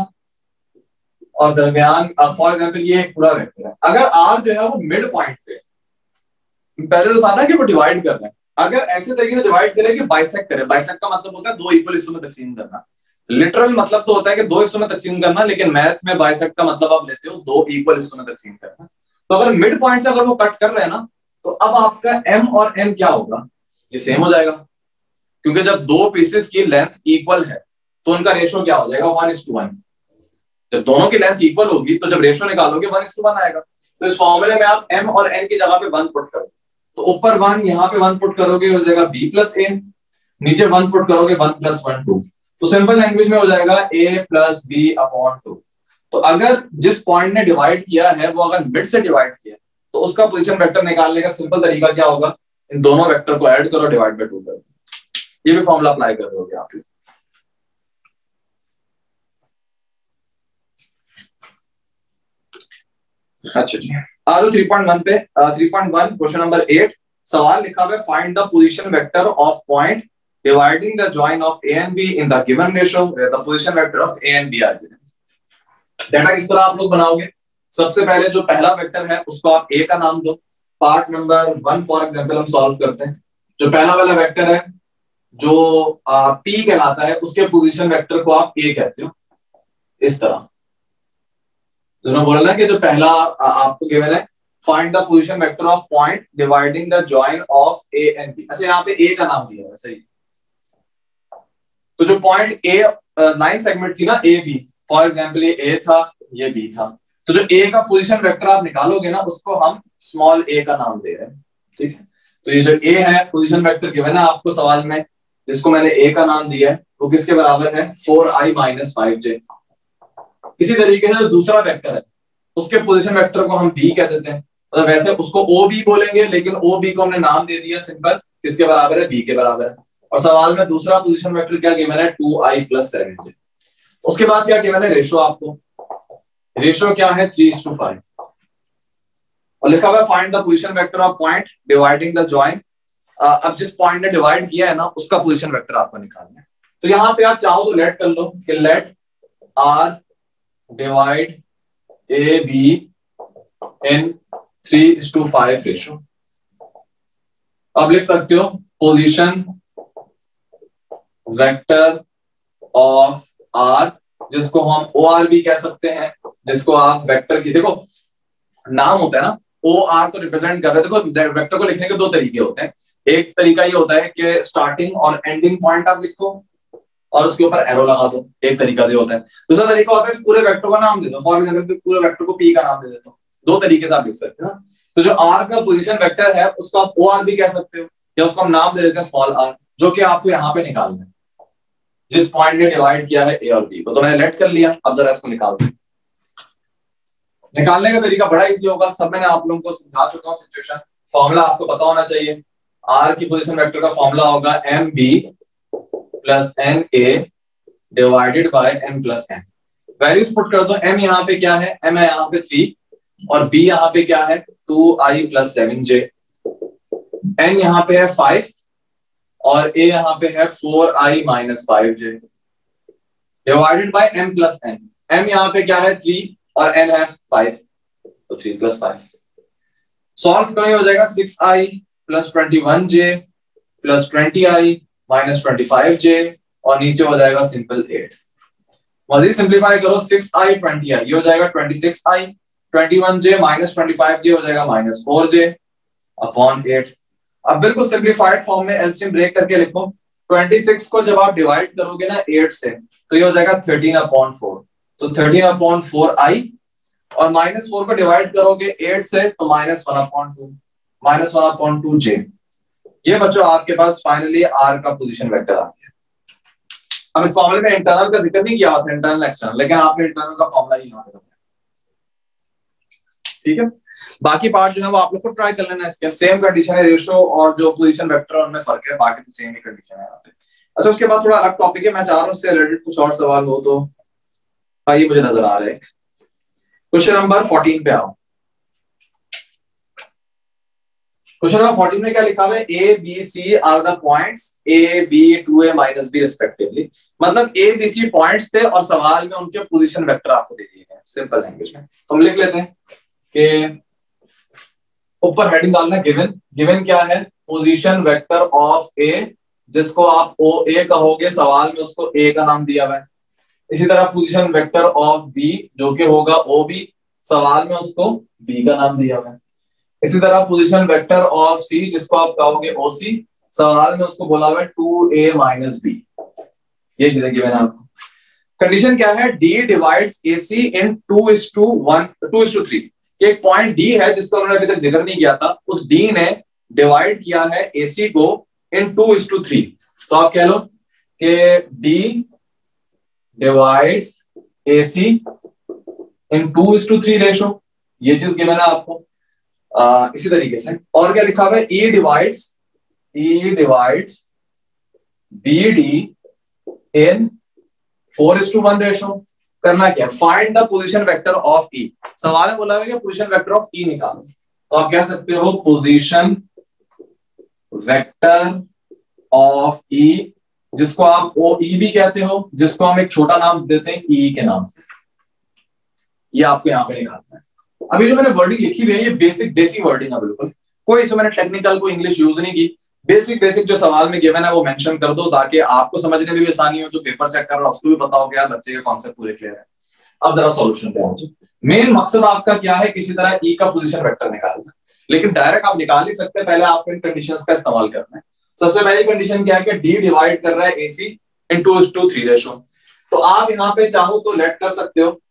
Speaker 1: और दरमियान फॉर एग्जाम्पल ये एक पूरा वेक्टर है। अगर आर जो है वो मिड पॉइंट पे, पहले तो था ना कि वो डिवाइड कर रहे हैं, अगर ऐसे तरीके से डिवाइड करे कि बाइसेक्ट करे, बाइसेक्ट का मतलब होता है दो इक्वल हिस्सों में तकसीम करना। लिटरल मतलब तो होता है कि दो हिस्सों में तकसीम करना, लेकिन मैथ में बाइसेक्ट का मतलब आप लेते हो दो इक्वल हिस्सों में तकसीम करना। तो अगर मिड पॉइंट से अगर वो कट कर रहे हैं ना, तो अब आपका एम और एन क्या होगा, ये सेम हो जाएगा, क्योंकि जब दो पीसेस की लेंथ इक्वल है तो उनका रेशो क्या हो जाएगा, 1:1। जब दोनों की लेंथ इक्वल होगी तो जब रेशो निकालोगे 1:1 आएगा। तो इस फॉर्मूले में आप m और n की जगह पे 1 पुट करो, तो ऊपर 1, यहाँ पे 1 पुट करोगे हो जाएगा b प्लस a, नीचे 1 पुट करोगे 1 + 1 2। तो सिंपल लैंग्वेज में हो जाएगा a + b अपॉन 2। तो अगर जिस पॉइंट ने डिवाइड किया है वो अगर मिड से डिवाइड किया, तो उसका पोजीशन वेक्टर निकालने का सिंपल तरीका क्या होगा, इन दोनों वेक्टर को ऐड करो, डिवाइड बाय 2 करो। ये भी फॉर्मूला अप्लाई कर रहे हो आप। अच्छा जी, आ जाओ 3.1 पे। 3.1 क्वेश्चन नंबर 8, सवाल लिखा हुआ है find the position vector of point dividing the join of A and B in the given ratio where the position vector of A and B are given. Data किस तरह आप लोग बनाओगे, सबसे पहले जो पहला वेक्टर है उसको आप ए का नाम दो। पार्ट नंबर 1 फॉर एग्जांपल हम सॉल्व करते हैं। जो पहला वाला वेक्टर है जो पी कहलाता है, उसके पोजीशन वेक्टर को आप ए कहते हो, इस तरह। तो बोला ना कि जो पहला आपको गिवन है find the position vector of point dividing the join of A and B. अच्छा, यहाँ पे ए का नाम दिया है, सही। तो जो पॉइंट ए 9 सेगमेंट थी ना ए बी, फॉर एग्जांपल ये ए था, ये बी था, तो जो ए का पोजीशन वेक्टर आप निकालोगे ना, उसको हम स्मॉल ए का नाम दे रहे हैं, ठीक है। तो ये जो ए है पोजीशन वेक्टर गिवन है आपको सवाल में, जिसको मैंने ए का नाम दिया है, वो किसके बराबर है, 4i - 5j। इसी तरीके से जो दूसरा वेक्टर है उसके पोजीशन वेक्टर को हम बी कह देते हैं, मतलब वैसे उसको ओ बी बोलेंगे, लेकिन ओ बी को हमने नाम दे दिया सिंपल, किसके बराबर है, बी के बराबर है। और सवाल में दूसरा पोजीशन वेक्टर क्या गिवन है, 2i + 7j। उसके बाद क्या गिवन है, रेशो। आपको रेशो क्या है, 3:5, और लिखा हुआ है find the position vector of point dividing the join. अब जिस पॉइंट ने डिवाइड किया है ना, उसका पोजीशन वेक्टर आपको निकालना है। तो यहाँ पे आप चाहो तो लेट कर लो कि let R divide A B in 3:5 ratio. अब लिख सकते हो पोजीशन वेक्टर ऑफ आर, जिसको हम ओ आर भी कह सकते हैं, जिसको आप वेक्टर की, देखो नाम होता है ना ओ आर, तो रिप्रेजेंट कर रहे हैं। देखो वेक्टर को लिखने के दो तरीके होते हैं। एक तरीका ये होता है कि स्टार्टिंग और एंडिंग पॉइंट आप लिखो और उसके ऊपर एरो लगा दो, एक तरीका ये होता है। दूसरा तरीका होता है इस पूरे वेक्टर का नाम दे दो, फॉर एग्जांपल पूरे वेक्टर को पी का नाम दे देता हूं। दो तरीके से आप लिख सकते हो। तो जो आर का पोजीशन वेक्टर है उसको आप ओ आर भी कह सकते हो, या उसको हम नाम दे देते हैं स्मॉल आर, जो कि आपको यहाँ पे निकालना है जिस पॉइंट ने डिवाइड किया है ए और बी को। तो मैंने लेट कर लिया, अब जरा इसको निकाल दो। निकालने का तरीका बड़ा इजी होगा, सब मैंने आप लोगों को समझा चुका हूँ सिचुएशन। फॉर्मूला आपको पता होना चाहिए, आर की पोजीशन वेक्टर का फॉर्मूला होगा M B plus N A divided by m + n। Values put कर दो। m यहाँ पे क्या है, m है यहाँ पे 3, और b यहाँ पे क्या है 2i + 7j, n यहाँ पे है 5, और a यहाँ पे है 4i - 5j divided by m + n। m यहाँ पे क्या है 3 और n है 5, तो 3 + 5 सॉल्व करेंगे हो जाएगा 6i + 21j + 20i - 25j और नीचे हो जाएगा सिंपल 8। मजीद सिंप्लीफाई करो 6i 20i ये हो जाएगा 26i, 21j - 25j हो जाएगा -4j अपॉन 8। अब बिल्कुल सिंप्लीफाइड फॉर्म में एलसीएम ब्रेक करके लिखो। 26 को जब आप डिवाइड करोगे ना 8 से तो ये हो जाएगा 13/4, तो 13/4i और -4 को डिवाइड करोगे 8 से तो -1/2, -1/2j। ये बच्चों आपके पास फाइनली r का पोजीशन वेक्टर आ गया। हम इस फॉर्मूले में इंटरनल का जिक्र नहीं किया हुआ था, इंटरनल एक्सटर्नल, लेकिन आपने इंटरनल का फॉर्मूला ही यहाँ पे बताया। ठीक है, बाकी पार्ट जो है वो आप लोग को ट्राई कर लेना। इसके सेम कंडीशन है, रेशियो और जो पोजीशन वेक्टर उनमें फर्क है, बाकी तो सेम ही कंडीशन है यहाँ पे। अच्छा, उसके बाद थोड़ा अलग टॉपिक है, मैं चाह रहा हूँ उससे रिलेटेड कुछ और सवाल हो तो आइए, मुझे नजर आ रहा है। क्वेश्चन नंबर 14 पे आओ। क्वेश्चन नंबर 14 में क्या लिखा हुआ है, A B C are the points A B two A minus B respectively. मतलब ए बी सी पॉइंट्स थे और सवाल में उनके पोजीशन वेक्टर आपको दे दिए गए सिंपल लैंग्वेज में। तो हम लिख लेते हैं कि ऊपर हेडिंग डालना गिवन। गिवन क्या है, पोजीशन वेक्टर ऑफ ए, जिसको आप ओ ए कहोगे, सवाल में उसको ए का नाम दिया हुआ है। इसी तरह पोजीशन वेक्टर ऑफ बी जो कि होगा ओ बी, सवाल में उसको बी का नाम दिया हुआ है। इसी तरह पोजीशन वेक्टर ऑफ सी जिसको आप कहोगे ओ सी, सवाल में उसको बोला हुआ है 2a - b। ये चीजें गिवन है आपको। कंडीशन क्या है, d डिवाइड्स AC इन 2:3। एक पॉइंट D है जिसका उन्होंने अभी तक जिक्र नहीं किया था, उस D ने डिवाइड किया है AC को इन 2:3। तो आप कह लो कि D divides AC in 2:3 ratio, ये चीज गिवन है आपको। इसी तरीके से और क्या लिखा हुआ है, E divides BD in 4:1 ratio. करना क्या, find the position vector of E। सवाल में बोला है कि पोजीशन वेक्टर ऑफ E निकालो, तो आप कह सकते हो पोजीशन वेक्टर ऑफ E, जिसको आप OE भी कहते हो, जिसको हम एक छोटा नाम देते हैं E के नाम से। ये आपको यहाँ पे निकालना है। अभी जो मैंने वर्डिंग लिखी हुई है ये बेसिक देसी वर्डिंग है, बिल्कुल कोई इसमें मैंने टेक्निकल को इंग्लिश यूज नहीं की। बेसिक जो सवाल में गिवन है वो मेंशन कर दो, ताकि आपको समझने में भी आसानी हो, जो पेपर चेक कर रहा है उसको भी पता हो गया बच्चे के कॉन्सेप्ट पूरे क्लियर है। अब जरा सॉल्यूशन पे आओ। मेन मकसद आपका क्या है, किसी तरह ई का पोजीशन वेक्टर निकालना, लेकिन डायरेक्ट आप निकाल नहीं सकते, पहले आपको इन कंडीशंस का इस्तेमाल करना है। सबसे पहली कंडीशन क्या है कि डी डिवाइड कर रहा है एसी इन 2:3 रेशो। तो आप यहाँ पे चाहो तो लेट कर सकते हो,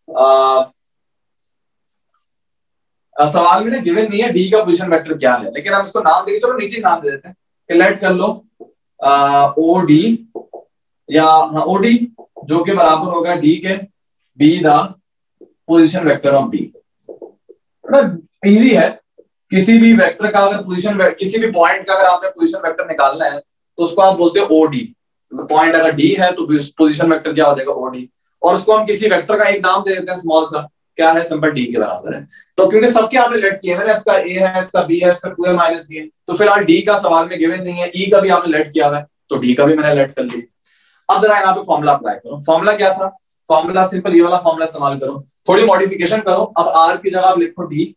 Speaker 1: सवाल में गिवन नहीं है डी का पोजीशन वेक्टर क्या है, लेकिन हम इसको नाम देंगे, चलो नीचे नाम दे देते हैं कि लेट कर लो ओडी या ओडी जो कि बराबर होगा डी के B the position vector of D. Easy है, किसी भी वेक्टर का अगर पोजीशन, किसी भी पॉइंट का अगर आपने पोजीशन वेक्टर निकालना है तो उसको आप बोलते हो ओडी। पॉइंट अगर डी है तो पोजीशन वेक्टर क्या हो जाएगा ओडी, और उसको हम किसी वेक्टर का एक नाम दे देते हैं स्मॉल सा, क्या है, सिंपल डी के बराबर है। तो क्योंकि सबके आपने लेट किए हैं, इसका ए है, इसका बी है, इसका 2a - b है, तो फिलहाल डी का सवाल में गिवन नहीं है। ई का भी आपने लेट किया है तो डी का भी मैंने लेट कर लिया। अब जरा यहाँ पे फॉर्मूला अप्लाई करो। फॉर्मूला क्या था, फॉर्मूला सिंपल ये वाला फॉर्मूला इस्तेमाल करो, थोड़ी मॉडिफिकेशन करो। अब आर की जगह आप लिखो डी।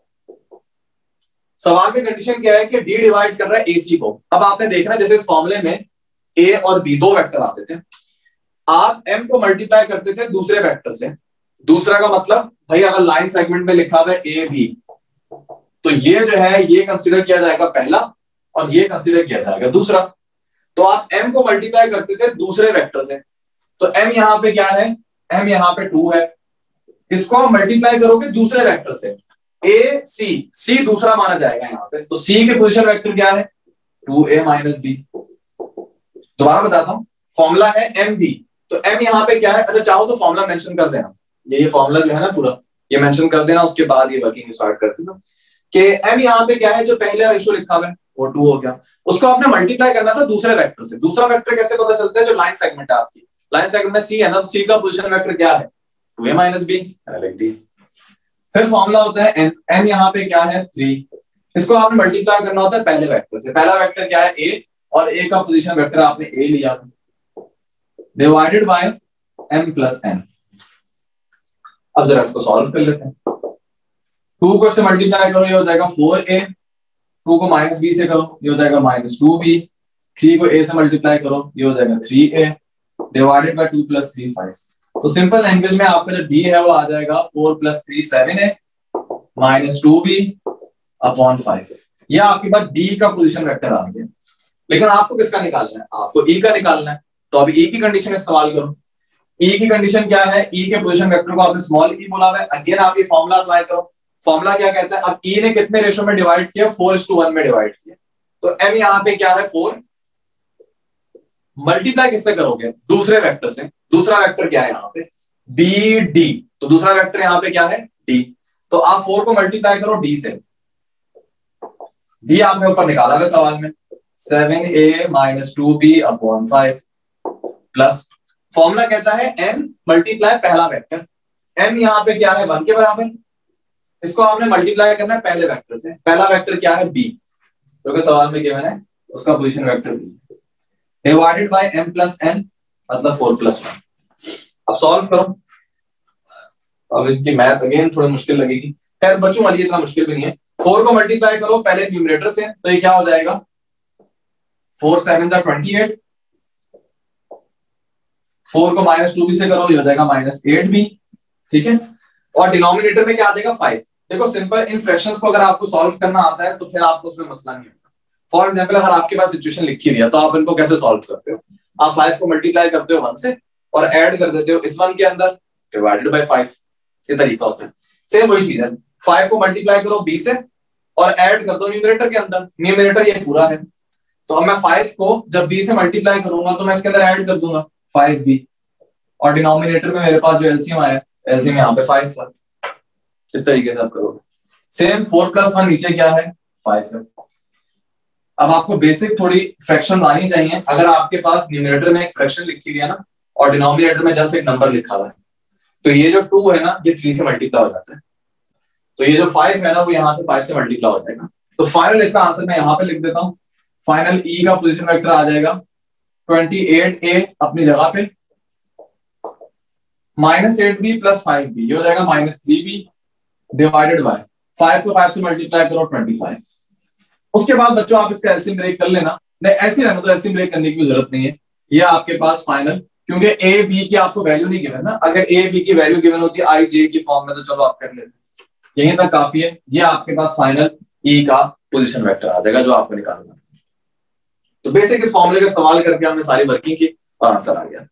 Speaker 1: सवाल में कंडीशन क्या है कि डी डिवाइड कर रहा है एसी को। अब आपने देखना जैसे इस फॉर्मूले में ए और बी दो वेक्टर आते थे, आप एम को मल्टीप्लाई करते थे दूसरे वेक्टर से। दूसरा का मतलब भाई अगर लाइन सेगमेंट में लिखा हुआ है ए बी, तो ये जो है ये कंसीडर किया जाएगा पहला और ये कंसीडर किया जाएगा दूसरा। तो आप m को मल्टीप्लाई करते थे दूसरे वेक्टर से, तो m यहाँ पे क्या है, m यहाँ पे 2 है, इसको आप मल्टीप्लाई करोगे दूसरे वेक्टर से a c दूसरा माना जाएगा यहाँ पे, तो c के पोजीशन वेक्टर क्या है 2a - b। दोबारा बताता हूँ, फॉर्मूला है mb, तो m यहाँ पे क्या है, अच्छा चाहो तो फॉर्मूला मेंशन कर देना, ये फॉर्मूला जो है ना पूरा ये मेंशन कर देना, उसके बाद ये वर्किंग स्टार्ट कर देना कि m यहाँ पे क्या है, जो पहले रेशो लिखा हुआ है वो 2 हो गया, उसको आपने मल्टीप्लाई करना था दूसरे वेक्टर से। दूसरा वेक्टर कैसे पता चलता है, जो लाइन सेगमेंट है आपकी, लाइन सेगमेंट में c है ना, तो c का पोजीशन वेक्टर क्या है 2a - b, लिख दी। फिर फॉर्मूला होता है n यहाँ पे क्या है 3, इसको आपने मल्टीप्लाई करना होता है पहले वेक्टर से। पहला वेक्टर क्या है a, और a का पोजीशन वेक्टर आपने a लिया डिवाइडेड बाय m + n। अब जरा इसको सॉल्व कर लेते हैं। 2 को इससे मल्टीप्लाई करो, ये हो जाएगा 4a। 2 को माइनस बी से करो, ये हो जाएगा -2b। 3 को a से मल्टीप्लाई करो, ये हो जाएगा 3a डिवाइडेड बाय 2 + 3 5। तो सिंपल लैंग्वेज में आपका जो b है वो आ जाएगा 4 + 3 7a -2b अपॉन 5। यह आपके पास d का पोजीशन वेक्टर आ गया। लेकिन आपको किसका निकालना है? आपको e का निकालना है। तो अभी e की कंडीशन इस्तेमाल करो। e की कंडीशन क्या है? e के पोजीशन वेक्टर को आपने स्मॉल e बोला है। अगेन आप ये फॉर्मूला अप्लाई करो। फॉर्मूला क्या कहता है? अब e ने कितने रेशो में डिवाइड किया? 4:1 में डिवाइड किया। तो m यहाँ पे क्या है? 4। मल्टीप्लाई किससे करोगे? दूसरे वेक्टर से। दूसरा वेक्टर क्या है यहाँ पे? bd। तो दूसरा वेक्टर यहाँ पे क्या है? d। तो आप 4 को मल्टीप्लाई करो d से। d आपने ऊपर निकाला है सवाल में 7a -2b upon 5 plus formula कहता है n मल्टीप्लाई पहला वेक्टर। n यहाँ पे क्या है? 1 के बराबर। इसको आपने मल्टीप्लाई करना है पहले वेक्टर से। पहला वेक्टर क्या है? b, क्योंकि सवाल में गिवन है उसका position vector b divided by m + n मतलब 4 + 1। अब सॉल्व करो। अब इनकी मैथ अगेन थोड़ी मुश्किल लगेगी। खैर बच्चों वाली इतना मुश्किल भी नहीं है। 4 को मल्टीप्लाई करो पहले न्यूमरेटर से, तो ये क्या हो जाएगा? 4 7 28। 4 को -2b से करो, ये हो जाएगा -8b। ठीक है। और डिनोमिनेटर में क्या आ जाएगा? 5। देखो सिंपल इन फ्रैक्शंस को अगर आपको सॉल्व करना आता है तो फिर आपको उसमें मसला नहीं होता। फॉर एग्जांपल अगर आपके पास सिचुएशन लिखी हुई है तो आप इनको कैसे सॉल्व करते हो? आप 5 को मल्टीप्लाई करते हो 1 से और ऐड कर देते हो इस 1 के अंदर डिवाइडेड बाय 5। ये तरीका होता है। सेम वही चीज है। 5 को मल्टीप्लाई करो b से और ऐड कर दो न्यूमरेटर के अंदर। न्यूमरेटर ये पूरा है। तो अब मैं 5 को जब b से मल्टीप्लाई करूंगा तो मैं इसके अंदर ऐड कर दूंगा 5b। और डिनोमिनेटर में मेरे पास जो एलसीएम आया, एलसीएम यहाँ पे 5 था। इस तरीके से आप करोगे। सेम 4 + 1 नीचे क्या है? 5 है। अब आपको बेसिक थोड़ी फ्रैक्शन आनी चाहिए। अगर आपके पास न्यूमरेटर में एक फ्रैक्शन लिखी हुई है ना और डिनोमिनेटर में जस्ट एक नंबर लिखा हुआ है, तो ये जो 2 है ना ये 3 से मल्टीप्लाई हो जाता है। तो ये जो 5 है ना वो यहाँ से 5 से मल्टीप्लाई हो जाएगा। तो फाइनल इसका आंसर मैं यहाँ पे लिख देता हूँ। फाइनल ई का पोजीशन वेक्टर आ जाएगा 28a अपनी जगह पे -8b + 5b, ये हो जाएगा -3b डिवाइडेड बाय 5 को 5 से मल्टीप्लाई करो 25। उसके बाद बच्चों आप इसका एलसीएम ब्रेक कर लेना। नहीं ऐसे रहना, तो एलसीएम ब्रेक करने की जरूरत नहीं है। ये आपके पास फाइनल, क्योंकि ए बी की आपको वैल्यू नहीं गिवन ना। अगर ए बी की वैल्यू गिवन होती है आई जे की फॉर्म में तो चलो आप कर लेते, यहीं तक काफी है। ये आपके पास फाइनल ई का पोजीशन वेक्टर आ जाएगा जो आपको निकालना। तो बेसिक इस फॉर्मूले का इस्तेमाल करके हमने सारी वर्किंग की और आंसर आ गया।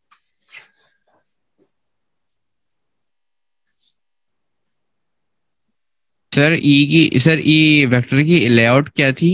Speaker 2: सर ई वेक्टर की लेआउट क्या थी?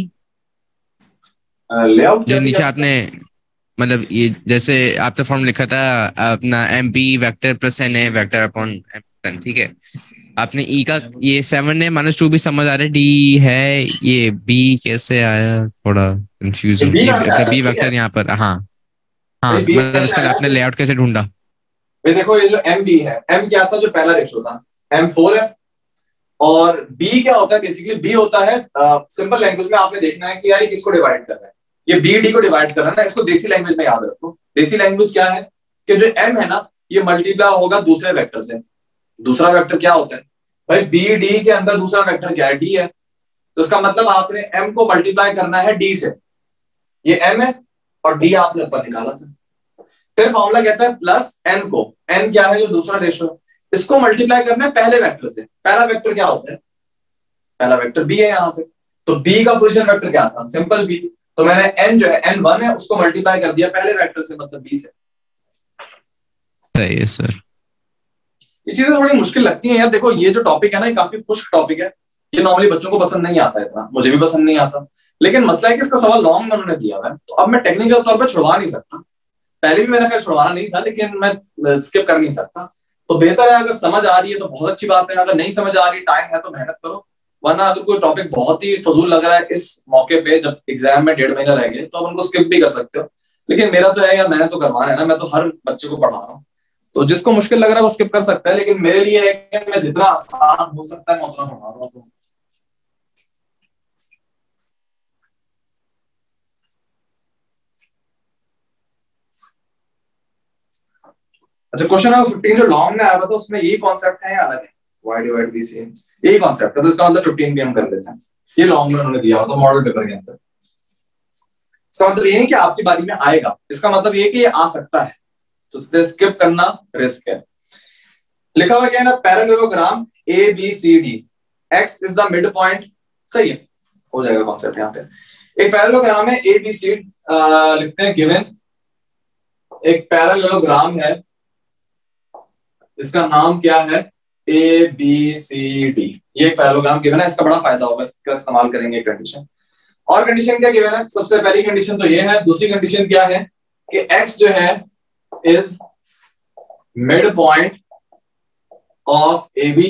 Speaker 1: लेआउट
Speaker 2: जो
Speaker 1: क्या
Speaker 2: नीचे
Speaker 1: दिया?
Speaker 2: आपने मतलब ये जैसे आपने फॉर्म लिखा था अपना M B vector plus N A vector upon M, ठीक है। आपने ई का ये 7 है -2 भी समझ आ रहा है, डी है, ये बी कैसे आया? थोड़ा कंफ्यूज
Speaker 1: ये
Speaker 2: हूँ।
Speaker 1: बी
Speaker 2: ये
Speaker 1: कहां से
Speaker 2: मतलब
Speaker 1: आया?
Speaker 2: बी
Speaker 1: ठीक है
Speaker 2: वेक्टर यहाँ पर, हाँ। हाँ
Speaker 1: भाई, बी
Speaker 2: मतलब
Speaker 1: कैसे
Speaker 2: इसका
Speaker 1: आया?
Speaker 2: आपने लेआउट कैसे ढूंढा?
Speaker 1: भाई देखो ये जो एम बी है, एम क्या था? जो पहला रेशो था M4 है। और बी क्या होता है? बेसिकली बी होता है सिंपल लैंग्वेज में आपने देखना है कि यार ये किसको डिवाइड कर रहा है। ये बी डी को डिवाइड कर रहा है ना। इसको देसी लैंग्वेज में याद रखो। देसी लैंग्वेज क्या है कि जो एम है ना ये मल्टीप्लाई होगा दूसरे वेक्टर से। दूसरा वेक्टर क्या होता है भाई? बी डी के अंदर दूसरा वेक्टर क्या है? डी है। तो इसका मतलब आपने एम को मल्टीप्लाई करना है डी से। ये एम है और डी आपने ऊपर निकाला था। फिर फॉर्मूला कहता है प्लस एन को। एन क्या है? जो दूसरा रेशो है। इसको मल्टीप्लाई करना है पहले वेक्टर से। पहला वेक्टर क्या होता है? पहला वेक्टर बी है यहाँ पे। तो बी का पोजीशन वेक्टर क्या था? Simple B. तो मैंने एन जो है N1 है उसको मल्टीप्लाई कर दिया पहले वेक्टर से, मतलब बी से।
Speaker 2: सही है सर।
Speaker 1: ये चीजें थोड़ी मुश्किल लगती हैं यार। देखो ये जो टॉपिक है ना ये काफी खुश्क टॉपिक है। ये नॉर्मली बच्चों को पसंद नहीं आता इतना, मुझे भी पसंद नहीं आता। लेकिन मसला है कि इसका सवाल लॉन्ग में उन्होंने दिया हुआ है, तो अब मैं टेक्निकल तौर पर छुड़वा नहीं सकता। पहले भी मैंने खैर छुड़वाना नहीं था, लेकिन मैं स्किप कर नहीं सकता। तो बेहतर है अगर समझ आ रही है तो बहुत अच्छी बात है, अगर नहीं समझ आ रही, टाइम है तो मेहनत करो। वरना अगर कोई टॉपिक बहुत ही फजूल लग रहा है इस मौके पे जब एग्जाम में 1.5 महीना रह गए, तो आप उनको स्किप भी कर सकते हो। लेकिन मेरा तो है यार, मैंने तो करवाना है ना, मैं तो हर बच्चे को पढ़ा रहा हूँ। तो जिसको मुश्किल लग रहा है वो स्किप कर सकता है, लेकिन मेरे लिए है कि मैं जितना आसान हो सकता है मैं उतना पढ़ा रहा हूँ। अच्छा, क्वेश्चन नंबर 15 जो लॉन्ग में आया हुआ था उसमें यही कॉन्सेप्ट है या अलग है? y डिवाइड b c, यही कॉन्सेप्ट है, तो इसका मतलब 15 भी हम कर देते हैं। ये लॉन्ग में उन्होंने दिया होता मॉडल पेपर के अंदर। इसका मतलब ये नहीं कि आपकी बारी में आएगा, इसका मतलब ये कि ये आ सकता है, तो इसे स्किप करना रिस्क है। लिखा हुआ क्या है ना, parallelogram A B C D, X is the mid point, सही है, हो जाएगा कॉन्सेप्ट यहाँ पे। एक पैरेललोग्राम है ए बी सी, लिखते हैं गिवन एक पैरेललोग्राम है, इसका नाम क्या है, ए बी सी डी। ये एक पैरेललोग्राम गिवन है, इसका बड़ा फायदा होगा, इसका इस्तेमाल करेंगे कंडीशन। और कंडीशन क्या गिवन है, सबसे पहली कंडीशन तो ये है, दूसरी कंडीशन क्या है कि x जो है is mid point of A B.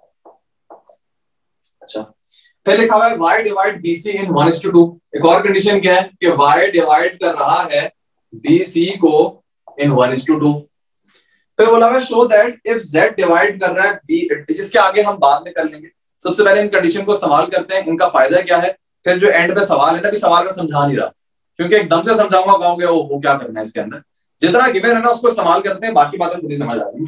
Speaker 1: अच्छा, फिर लिखा हुआ है y डिवाइड bc इन 1:2। एक और कंडीशन क्या है कि y डिवाइड कर रहा है bc को इन 1:2। फिर बोला हुआ show that if z divide कर रहा है b, जिसके आगे हम बाद में कर लेंगे, सबसे पहले इन कंडीशन को इस्तेमाल करते हैं, इनका फायदा क्या है। फिर जो एंड पे सवाल है ना, भी सवाल में समझा नहीं रहा, क्योंकि एकदम से समझाऊंगा कहोगे वो क्या करना है इसके अंदर। जितना गिवन है ना उसको इस्तेमाल करते हैं, बाकी बातें खुद ही समझ आ जाएंगी।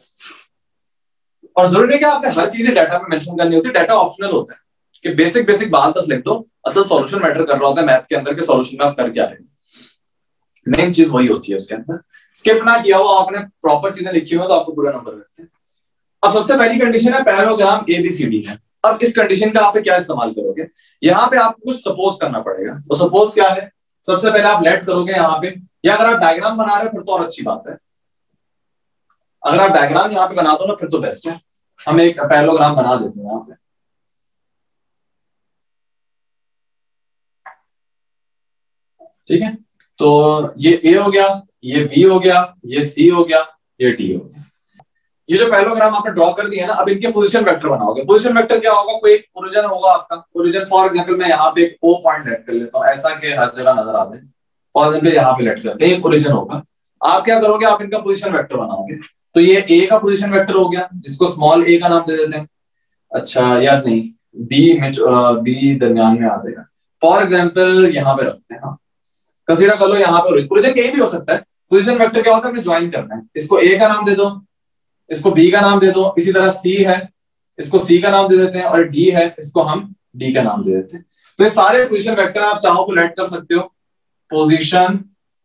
Speaker 1: और जरूरी है कि आपने हर चीज डाटा में मेंशन करनी होती है, डाटा ऑप्शनल होता है कि बेसिक बेसिक बात बस लिख दो, असल सॉल्यूशन मैटर कर रहा होता है मैथ के अंदर के सॉल्यूशन में आप कर क्या रहे हैं, मेन चीज वही होती है उसके अंदर। स्किप ना किया हुआ आपने प्रॉपर चीजें लिखी हुई तो आपको पूरा नंबर मिलते हैं। अब सबसे पहली कंडीशन है पैरेललोग्राम एबीसीडी है। अब इस कंडीशन का आप क्या इस्तेमाल करोगे, यहाँ पे आपको कुछ सपोज करना पड़ेगा। तो सपोज क्या है, सबसे पहले आप लेट करोगे यहाँ पे, या अगर आप डायग्राम बना रहे हो फिर तो और अच्छी बात है, अगर आप डायग्राम यहाँ पे बना दो ना फिर तो बेस्ट है। हम एक पैरेललोग्राम बना देते हैं यहाँ पे, ठीक है। तो ये ए हो गया, ये बी हो गया, ये सी हो गया, ये डी हो गया। ये जो पैरेललोग्राम आपने ड्रॉ कर दिया ना, अब इनके पोजीशन वेक्टर बनाओगे। पोजीशन वेक्टर क्या होगा, कोई एक ओरिजिन होगा आपका, ओरिजिन फॉर एग्जांपल मैं यहाँ पे एक ओ पॉइंट लेट कर लेता हूँ, ऐसा कि हर जगह नजर आ जाए, फॉर एग्जांपल यहाँ पे लेट करते हैं, एक ओरिजिन होगा। आप क्या करोगे, आप इनका पोजीशन वेक्टर बनाओगे। तो ये ए का पोजीशन वेक्टर हो गया, जिसको स्मॉल ए का नाम दे देते हैं। अच्छा यार नहीं, बी में बी दरमियान में आ जाएगा, फॉर एग्जाम्पल यहाँ पे रखते हैं। हाँ, कंसीडर कर लो यहाँ पे पोजीशन कहीं भी हो सकता है। पोजीशन वेक्टर क्या होता है, हमें ज्वाइन करना है, इसको ए का नाम दे दो, इसको बी का नाम दे दो, इसी तरह सी है, इसको सी का नाम दे देते हैं, और डी है, इसको हम डी का नाम दे देते हैं। तो ये सारे पोजीशन वेक्टर आप चाहो तो लेट कर सकते हो, पोजीशन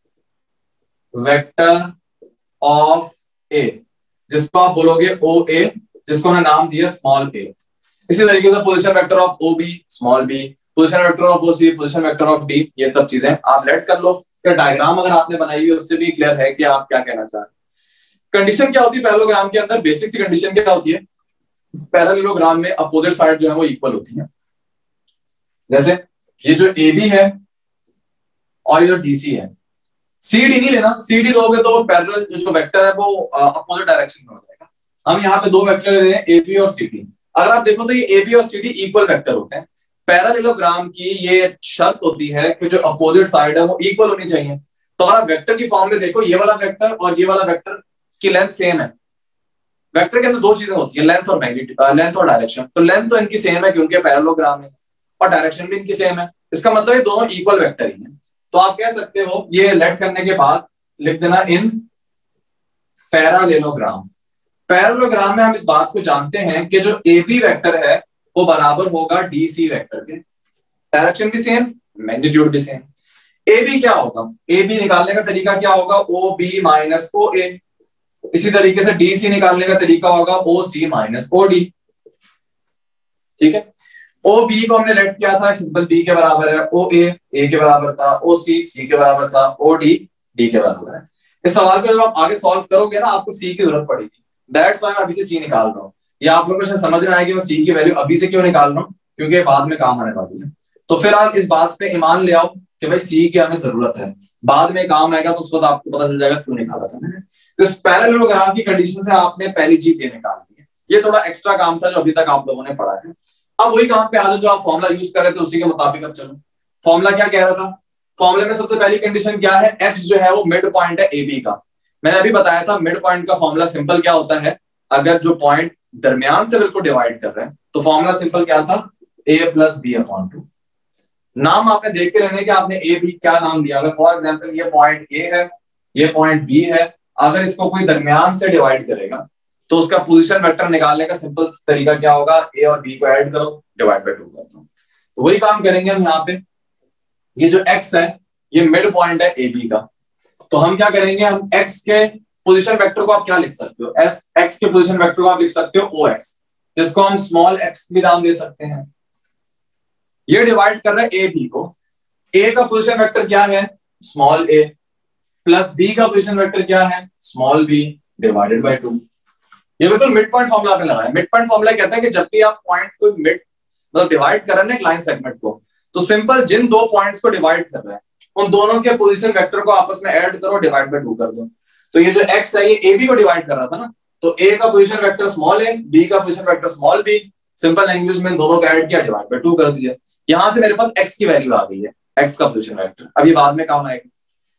Speaker 1: वेक्टर ऑफ ए, जिसको आप बोलोगे ओ ए, जिसको हमने नाम दिया स्मॉल ए। इसी तरीके से position vector of O B small B, position vector of O C, position vector of D, ये सब चीजें आप लेट कर लो। फिर डायग्राम अगर आपने बनाई हुई है उससे भी क्लियर है कि आप क्या कहना चाह रहे हैं। कंडीशन क्या होती है पैरेललोग्राम के अंदर, बेसिक सी कंडीशन क्या होती है, पैरेललोग्राम में अपोजिट साइड जो है वो इक्वल होती है। जैसे ये जो ए बी है और ये जो डीसी है, सी डी नहीं लेना, सी डी लोगे तो पैरेलल जो वेक्टर है वो अपोजिट डायरेक्शन में हो जाएगा। हम यहाँ पे दो वेक्टर ले रहे हैं, ए बी और सी डी। अगर आप देखो तो ये ए बी और सी डी इक्वल वेक्टर होते हैं। पैरेललोग्राम की ये शर्त होती है कि जो अपोजिट साइड है वो इक्वल होनी चाहिए। तो अगर आप वेक्टर की फॉर्म में देखो, ये वाला वेक्टर और ये वाला वेक्टर की लेंथ सेम है। वेक्टर के अंदर दो चीजें होती है, लेंथ और मैग्नीट्यूड, लेंथ और डायरेक्शन। तो लेंथ तो इनकी सेम है क्योंकि पैरेललोग्राम है, और डायरेक्शन भी इनकी सेम है, इसका मतलब ये दोनों इक्वल वेक्टर ही हैं। तो आप कह सकते हो, ये लेट करने के बाद लिख देना इन पैरेललोग्राम। पैरेललोग्राम में हम इस बात को जानते हैं कि जो ए बी वेक्टर है वो बराबर होगा डी सी वेक्टर के, डायरेक्शन भी सेम, मैग्नीट्यूड भी सेम। ए बी क्या होगा, ए बी निकालने का तरीका क्या होगा, ओ बी माइनस ओ ए। इसी तरीके से डी सी निकालने का तरीका होगा ओ सी माइनस ओ डी, ठीक है। ओ बी को हमने लेट किया था, सिंपल बी के बराबर है, ओ ए के बराबर था, ओ सी के बराबर था, ओ डी के बराबर है। इस सवाल को जब आप आगे सॉल्व करोगे ना, आपको सी की जरूरत पड़ेगी, दैट्स व्हाई मैं अभी से सी निकाल रहा हूँ। या आप लोगों को समझ रहा है कि मैं सी की वैल्यू अभी से क्यों निकाल रहा हूँ, क्योंकि बाद में काम आने वाली है। तो फिर आप इस बात पे ईमान ले आओ कि भाई सी की हमें जरूरत है, बाद में काम आएगा तो उस वक्त आपको पता चल जाएगा क्यों निकाला था मैंने। तो इस पैरेललोग्राम की कंडीशन से आपने पहली चीज ये निकाल दी है। ये थोड़ा एक्स्ट्रा काम था जो अभी तक आप लोगों ने पढ़ा है। अब वही काम पे आ जाओ जो आप फॉर्मुला यूज कर रहे थे उसी के मुताबिक अब चलो। फॉर्मुला क्या कह रहा था, फॉर्मुले में सबसे पहली कंडीशन क्या है, एक्स जो है वो मिड पॉइंट है ए बी का। मैंने अभी बताया था मिड पॉइंट का फॉर्मुला सिंपल क्या होता है, अगर जो पॉइंट दरमियान से बिल्कुल डिवाइड कर रहे हैं तो फॉर्मुला सिंपल क्या था, a प्लस बी अपॉन 2। नाम आपने देख के रहने कि आपने ए बी क्या नाम दिया। फॉर एग्जाम्पल ये पॉइंट ए है, ये पॉइंट बी है, अगर इसको कोई दरमियान से डिवाइड करेगा तो उसका पोजीशन वेक्टर निकालने का सिंपल तरीका क्या होगा, ए और बी को ऐड करो, डिवाइड बाय 2 कर दो। तो वही काम करेंगे हम यहाँ पे। ये जो x है ये मिड पॉइंट है ए बी का, तो हम क्या करेंगे, हम x के पोजीशन वेक्टर को आप क्या लिख सकते हो, x के पोजीशन वेक्टर को आप लिख सकते हो OX, जिसको हम स्मॉल x भी नाम दे सकते हैं। ये डिवाइड कर रहा है ए बी को, a का पोजीशन वेक्टर क्या है स्मॉल a, प्लस b का पोजीशन वेक्टर क्या है स्मॉल b, डिवाइडेड बाय 2। ये बिल्कुल मिड पॉइंट फॉर्मूला आपने लगाया। मिड पॉइंट फॉर्मूला कहता है कि जब भी आप पॉइंट को मिड मतलब डिवाइड कर रहे हैं लाइन सेगमेंट को, तो सिंपल जिन दो पॉइंट्स को डिवाइड कर रहे हैं उन दोनों के पोजीशन वेक्टर को आपस में ऐड करो, डिवाइड बाय 2 कर दो। तो ये जो x है ये ए बी को डिवाइड कर रहा था ना, तो a का position vector small a, b का position vector small b, simple language में दोनों को ऐड किया, डिवाइड बाय 2 कर दिया। यहां से मेरे पास x की वैल्यू आ गई है, x का पोजीशन वेक्टर। अब ये बाद में काम आएगा।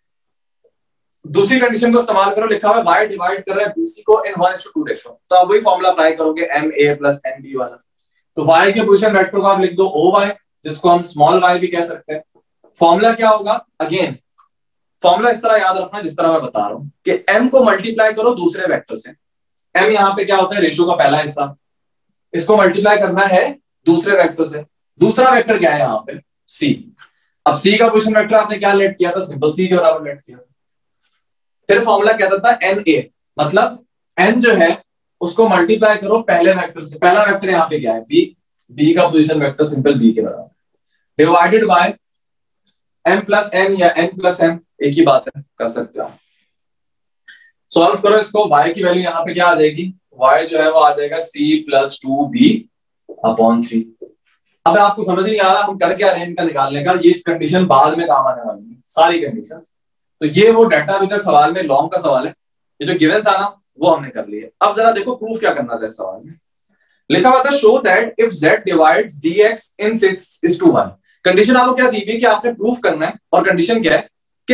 Speaker 1: दूसरी कंडीशन को इस्तेमाल करो, लिखा हुआ y डिवाइड कर रहा है bc को इन 1:2 रेशो, तो आप वही फॉर्मूला अप्लाई करोगे ma प्लस mb वाला। तो y के पोजीशन वेक्टर को आप लिख दो oy, जिसको हम स्मॉल y भी कह सकते हैं। फॉर्मूला क्या होगा, अगेन फॉर्मूला इस तरह याद रखना जिस तरह मैं बता रहा हूं कि m को मल्टीप्लाई करो दूसरे वेक्टर से। m यहाँ पे क्या होता है, रेशो का पहला हिस्सा, इसको मल्टीप्लाई करना है दूसरे वेक्टर से। दूसरा वेक्टर क्या है यहाँ पे c। अब c का पोजीशन वेक्टर आपने क्या लेट किया था, सिंपल c के बराबर लेट किया था। फिर फॉर्मूला कहता था na, मतलब n जो है उसको मल्टीप्लाई करो पहले वेक्टर से। पहला वेक्टर यहाँ पे क्या है b, b का पोजीशन वेक्टर सिंपल b के बराबर, divided by m plus n या n प्लस m, एक ही बात है, कर सकते हो। सॉल्व करो इसको, y की वैल्यू यहाँ पे क्या आ जाएगी, y जो है वो आ जाएगा c प्लस 2b अपॉन 3। अब आपको समझ नहीं आ रहा हम कर क्या रहे हैं इनका निकालने का, ये कंडीशन बाद में काम आने वाली है सारी कंडीशन। तो ये वो डाटा अभी तक सवाल में लॉन्ग का सवाल है, ये जो गिवन था ना वो हमने कर लिया। अब जरा देखो प्रूफ क्या करना था इस सवाल में। लिखा हुआ था show that if z divides dx in 6:1। Condition आपको क्या दी हुई कि आपने प्रूफ करना है, और कंडीशन क्या है कि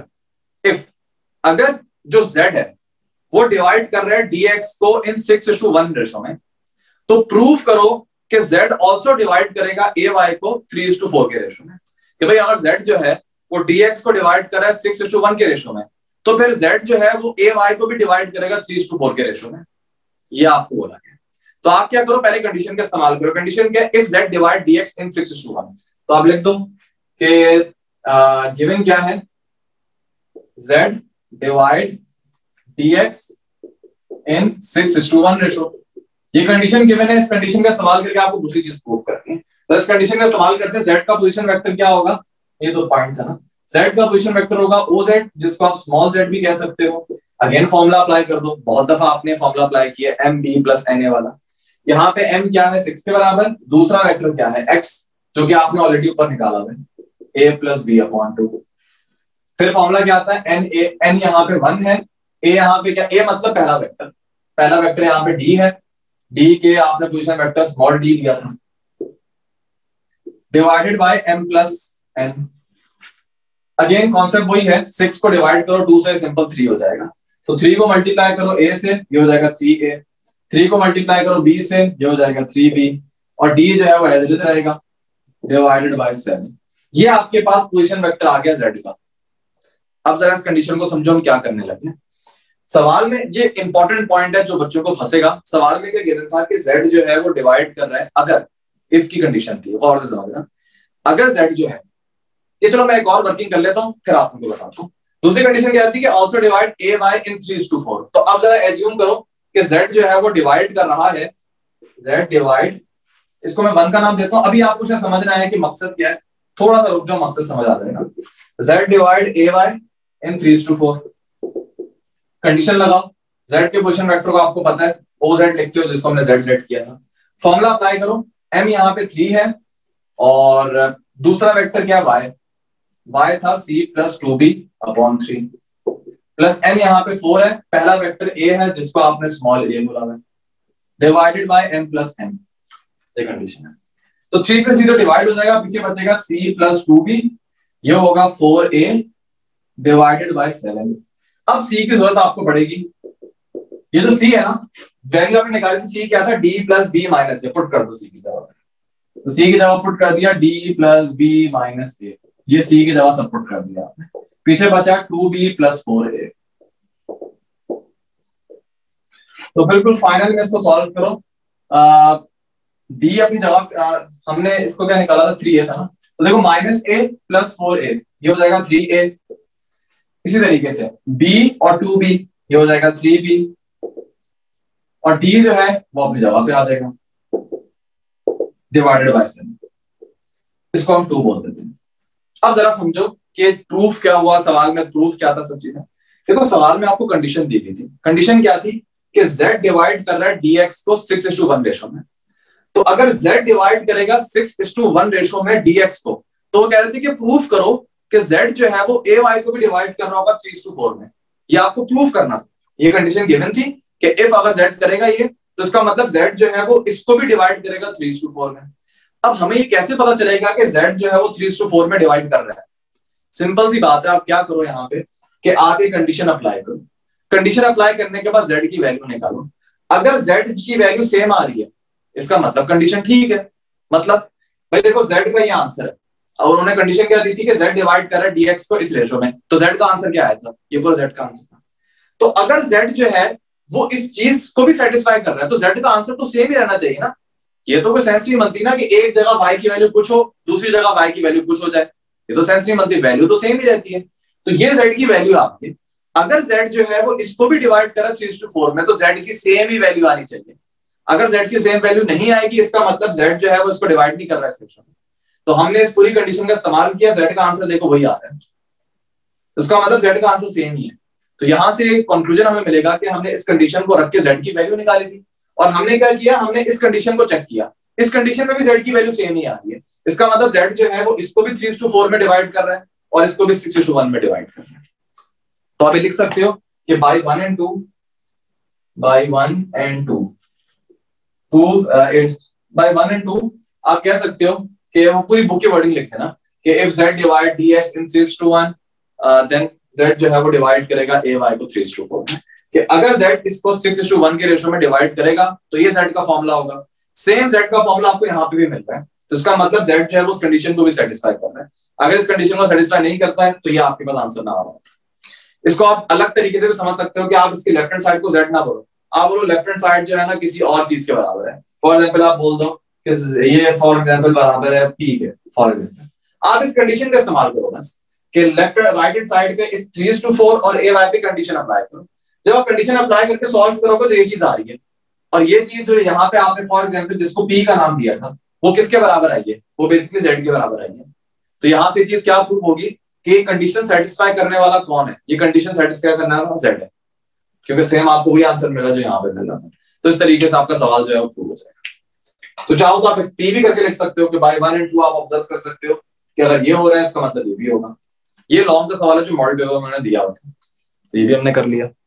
Speaker 1: अगर जो z है वो डिवाइड कर रहा है dx को इन 6:1 रेशो में, तो प्रूफ करो कि z ऑल्सो डिवाइड करेगा ay को 3:4 के रेशो में। कि भाई अगर z जो है वो dx को डिवाइड कर रहा है 6:1 के रेशो में, तो फिर z जो है वो ay को भी डिवाइड करेगा 3:4 के रेशो में। ये आपको बोला गया। तो आप क्या करो, पहले कंडीशन का इस्तेमाल करो। कंडीशन क्या है, if z divide dx in 6:1, तो आप लिख दो कि गिवन क्या है, z divide dx in 6:1 ratio. ये कंडीशन गिवन है, इस कंडीशन का इस्तेमाल करके आपको दूसरी चीज प्रूव करनी है। तो इस कंडीशन का इस्तेमाल करते हैं, z का पोजीशन वेक्टर क्या होगा, ये तो पॉइंट था ना, z का पोजीशन वेक्टर होगा OZ, जिसको आप स्मॉल z भी कह सकते हो। अगेन फॉर्मूला अप्लाई कर दो, बहुत दफा आपने फॉर्मूला अप्लाई किया, mb प्लस na वाला। यहाँ पे m क्या है 6 के बराबर, दूसरा वेक्टर क्या है x, जो कि आपने ऑलरेडी ऊपर निकाला है a प्लस b अपॉन 2। फिर फॉर्मूला क्या आता है n यहाँ पे 1 है, a यहाँ पे क्या, a मतलब पहला वेक्टर यहाँ पे d है, d के आपने पोजीशन वेक्टर स्मॉल d लिया था, divided by m plus n। Again concept वही है, 6 को डिवाइड करो 2 से, सिंपल 3 हो जाएगा। तो 3 को मल्टीप्लाई करो a से, ये हो जाएगा 3a। 3 को मल्टीप्लाई करो b से, ये हो जाएगा 3b, और d जो है वो एज इट इज रहेगा, डिवाइडेड बाय 7। ये आपके पास पोजीशन वेक्टर आ गया z का। अब जरा इस कंडीशन को समझो हम क्या करने लगे। सवाल में ये इंपॉर्टेंट पॉइंट है जो बच्चों को फंसेगा। सवाल में क्या गिवन था कि z जो है वो डिवाइड कर रहा है, अगर इफ की कंडीशन थी, और से समझना, अगर z जो है, ये चलो मैं एक और वर्किंग कर लेता हूं फिर आपको बताता हूं। दूसरी कंडीशन क्या आती है कि आल्सो डिवाइड ay इन 3:4। तो अब जरा एज्यूम करो कि z जो है वो डिवाइड कर रहा है, z डिवाइड, इसको मैं 1 का नाम देता हूं। अभी आपको शायद समझना है कि मकसद क्या है, थोड़ा सा रुक जाओ, मकसद समझ आ जाएगा। z divide ay in 3:4, condition लगाओ। z के पोजीशन वेक्टर को आपको पता है OZ लिखते हो, जिसको हमने z लेट किया था। फॉर्मूला अप्लाई करो, m यहाँ पे 3 है और दूसरा वेक्टर क्या है y था c plus 2b upon 3, plus n यहाँ पे 4 है, पहला वेक्टर a है जिसको आपने स्मॉल a बोला है, divided by m plus n। ये कंडीशन है। तो 3 से 0 डिवाइड हो जाएगा, पीछे बचेगा c प्लस 2b, ये होगा 4a डिवाइडेड बाय 7। अब c की जरूरत आपको पड़ेगी। ये जो c है ना, वैल्यू आपने निकाली थी, c क्या था, d plus b minus a, put कर दो c की जगह। तो c की जगह पुट कर दिया d plus b minus a, ये c की जगह सब पुट कर दिया आपने। पीछे बचा 2b प्लस 4a। तो बिल्कुल फाइनल में इसको सॉल्व करो। डी अपनी जगह हमने इसको क्या निकाला था, 3a था ना, तो देखो -a + 4a ये हो जाएगा 3a। इसी तरीके से b और 2b ये हो जाएगा 3b, और d जो है वो अपनी जगह पे आ जाएगा डिवाइडेड बाय 7, इसको हम 2 बोल देते हैं। अब जरा समझो कि प्रूफ क्या हुआ, सवाल में प्रूफ क्या था, सब चीजें। देखो सवाल में आपको कंडीशन दी गई थी, कंडीशन क्या थी कि z डिवाइड कर रहा है dx को 6:1 रेशो में। तो अगर z डिवाइड करेगा 6:1 रेशो में dx को, तो वो कह रहे थे कि प्रूफ करो कि z जो है वो ay को भी डिवाइड कर रहा होगा 3:4 में। ये आपको प्रूफ करना था, ये कंडीशन गिवन थी कि इफ अगर z करेगा ये, तो इसका मतलब z जो है वो इसको भी डिवाइड करेगा 3:4 में। अब हमें ये कैसे पता चलेगा कि z जो है वो 3:4 में डिवाइड कर रहा है? सिंपल सी बात है, आप क्या करो यहाँ पे कि आप ये कंडीशन अप्लाई करो। कंडीशन अप्लाई करने के बाद z की वैल्यू निकालो। अगर z की वैल्यू सेम आ रही है, इसका मतलब कंडीशन ठीक है। मतलब भाई देखो z का ये आंसर है, और उन्होंने कंडीशन क्या दी थी कि z डिवाइड कर रहा है dx को इस रेशो में, तो z का आंसर क्या आया था, ये पूरा z का आंसर था। तो अगर z जो है वो इस चीज को भी सेटिस्फाई कर रहा है, तो z का आंसर तो सेम ही रहना चाहिए ना। ये तो कोई सेंस नहीं बनती ना कि एक जगह y की वैल्यू कुछ हो, दूसरी जगह y की वैल्यू कुछ हो जाए, ये तो सेंस नहीं बनती, वैल्यू तो सेम ही रहती है। तो ये z की वैल्यू आपकी, अगर z जो है वो इसको भी डिवाइड करा 3:4 में, तो z की सेम ही वैल्यू आनी चाहिए। अगर z की सेम वैल्यू नहीं आएगी, इसका मतलब z जो है वो इसको डिवाइड नहीं कर रहा है सेक्शन में। तो हमने इस पूरी कंडीशन का इस्तेमाल किया, z का आंसर देखो वही आ रहा है, उसका मतलब z का आंसर सेम ही है। तो यहां से कंक्लूजन हमें मिलेगा कि हमने इस कंडीशन को रख के z की वैल्यू निकाली थी, और हमने क्या किया, हमने इस कंडीशन को चेक किया, इस कंडीशन में भी z की वैल्यू सेम ही आ रही है। इसका मतलब z जो है वो इसको भी 3:4 में डिवाइड कर रहा है और इसको भी 6:1 में डिवाइड कर रहा है। तो आप लिख सकते हो कि by 1 and 2 by 1 and 2 आप कह सकते हो कि वो पूरी बुक की वर्डिंग लिखते हैं ना कि if z divide dx in 6:1 then z जो है वो डिवाइड करेगा ay को 3:4 में। कि अगर z इसको 6:1 के रेशो में डिवाइड करेगा तो ये z का फॉर्मूला होगा। सेम z का फॉर्मूला आपको यहाँ पे भी मिल रहा है, तो इसका मतलब z जो है वो उस कंडीशन को भी सेटिस्फाई कर रहा है। अगर इस कंडीशन को सेटिस्फाई नहीं करता है तो ये आपके पास आंसर ना आ रहा है। इसको आप अलग तरीके से भी समझ सकते हो कि आप इसकी लेफ्ट हैंड साइड को z ना बोलो, आप बोलो लेफ्ट हैंड साइड जो है ना किसी और चीज के बराबर है। फॉर एग्जाम्पल आप बोल दो कि ये फॉर एग्जाम्पल बराबर है p के, फॉर एग्जाम्पल आप इस कंडीशन का इस्तेमाल करो बस कि लेफ्ट राइट हैंड साइड पे इस 3:4 और ay पे कंडीशन अप्लाई करो। जब आप कंडीशन अप्लाई करके सॉल्व करोगे तो ये चीज आ रही है, और ये चीज जो यहाँ पे आपने फॉर एग्जाम्पल जिसको p का नाम दिया था वो किसके बराबर आई है, वो बेसिकली z के बराबर आई है। तो यहाँ से चीज क्या प्रूव होगी कि कंडीशन सेटिस्फाई करने वाला कौन है, ये कंडीशन सेटिस्फाई करने वाला z है, क्योंकि सेम आपको वही आंसर मिला जो यहाँ पे मिल रहा था। तो इस तरीके से आपका सवाल जो है वो प्रूव हो जाएगा। तो चाहो तो आप इस p भी करके लिख सकते हो कि by 1 and 2 आप ऑब्जर्व कर सकते हो कि अगर ये हो रहा है इसका मतलब ये भी होगा। ये लॉन्ग का सवाल है जो मॉडल पेपर में मैंने दिया हुआ था, तो ये भी हमने कर लिया।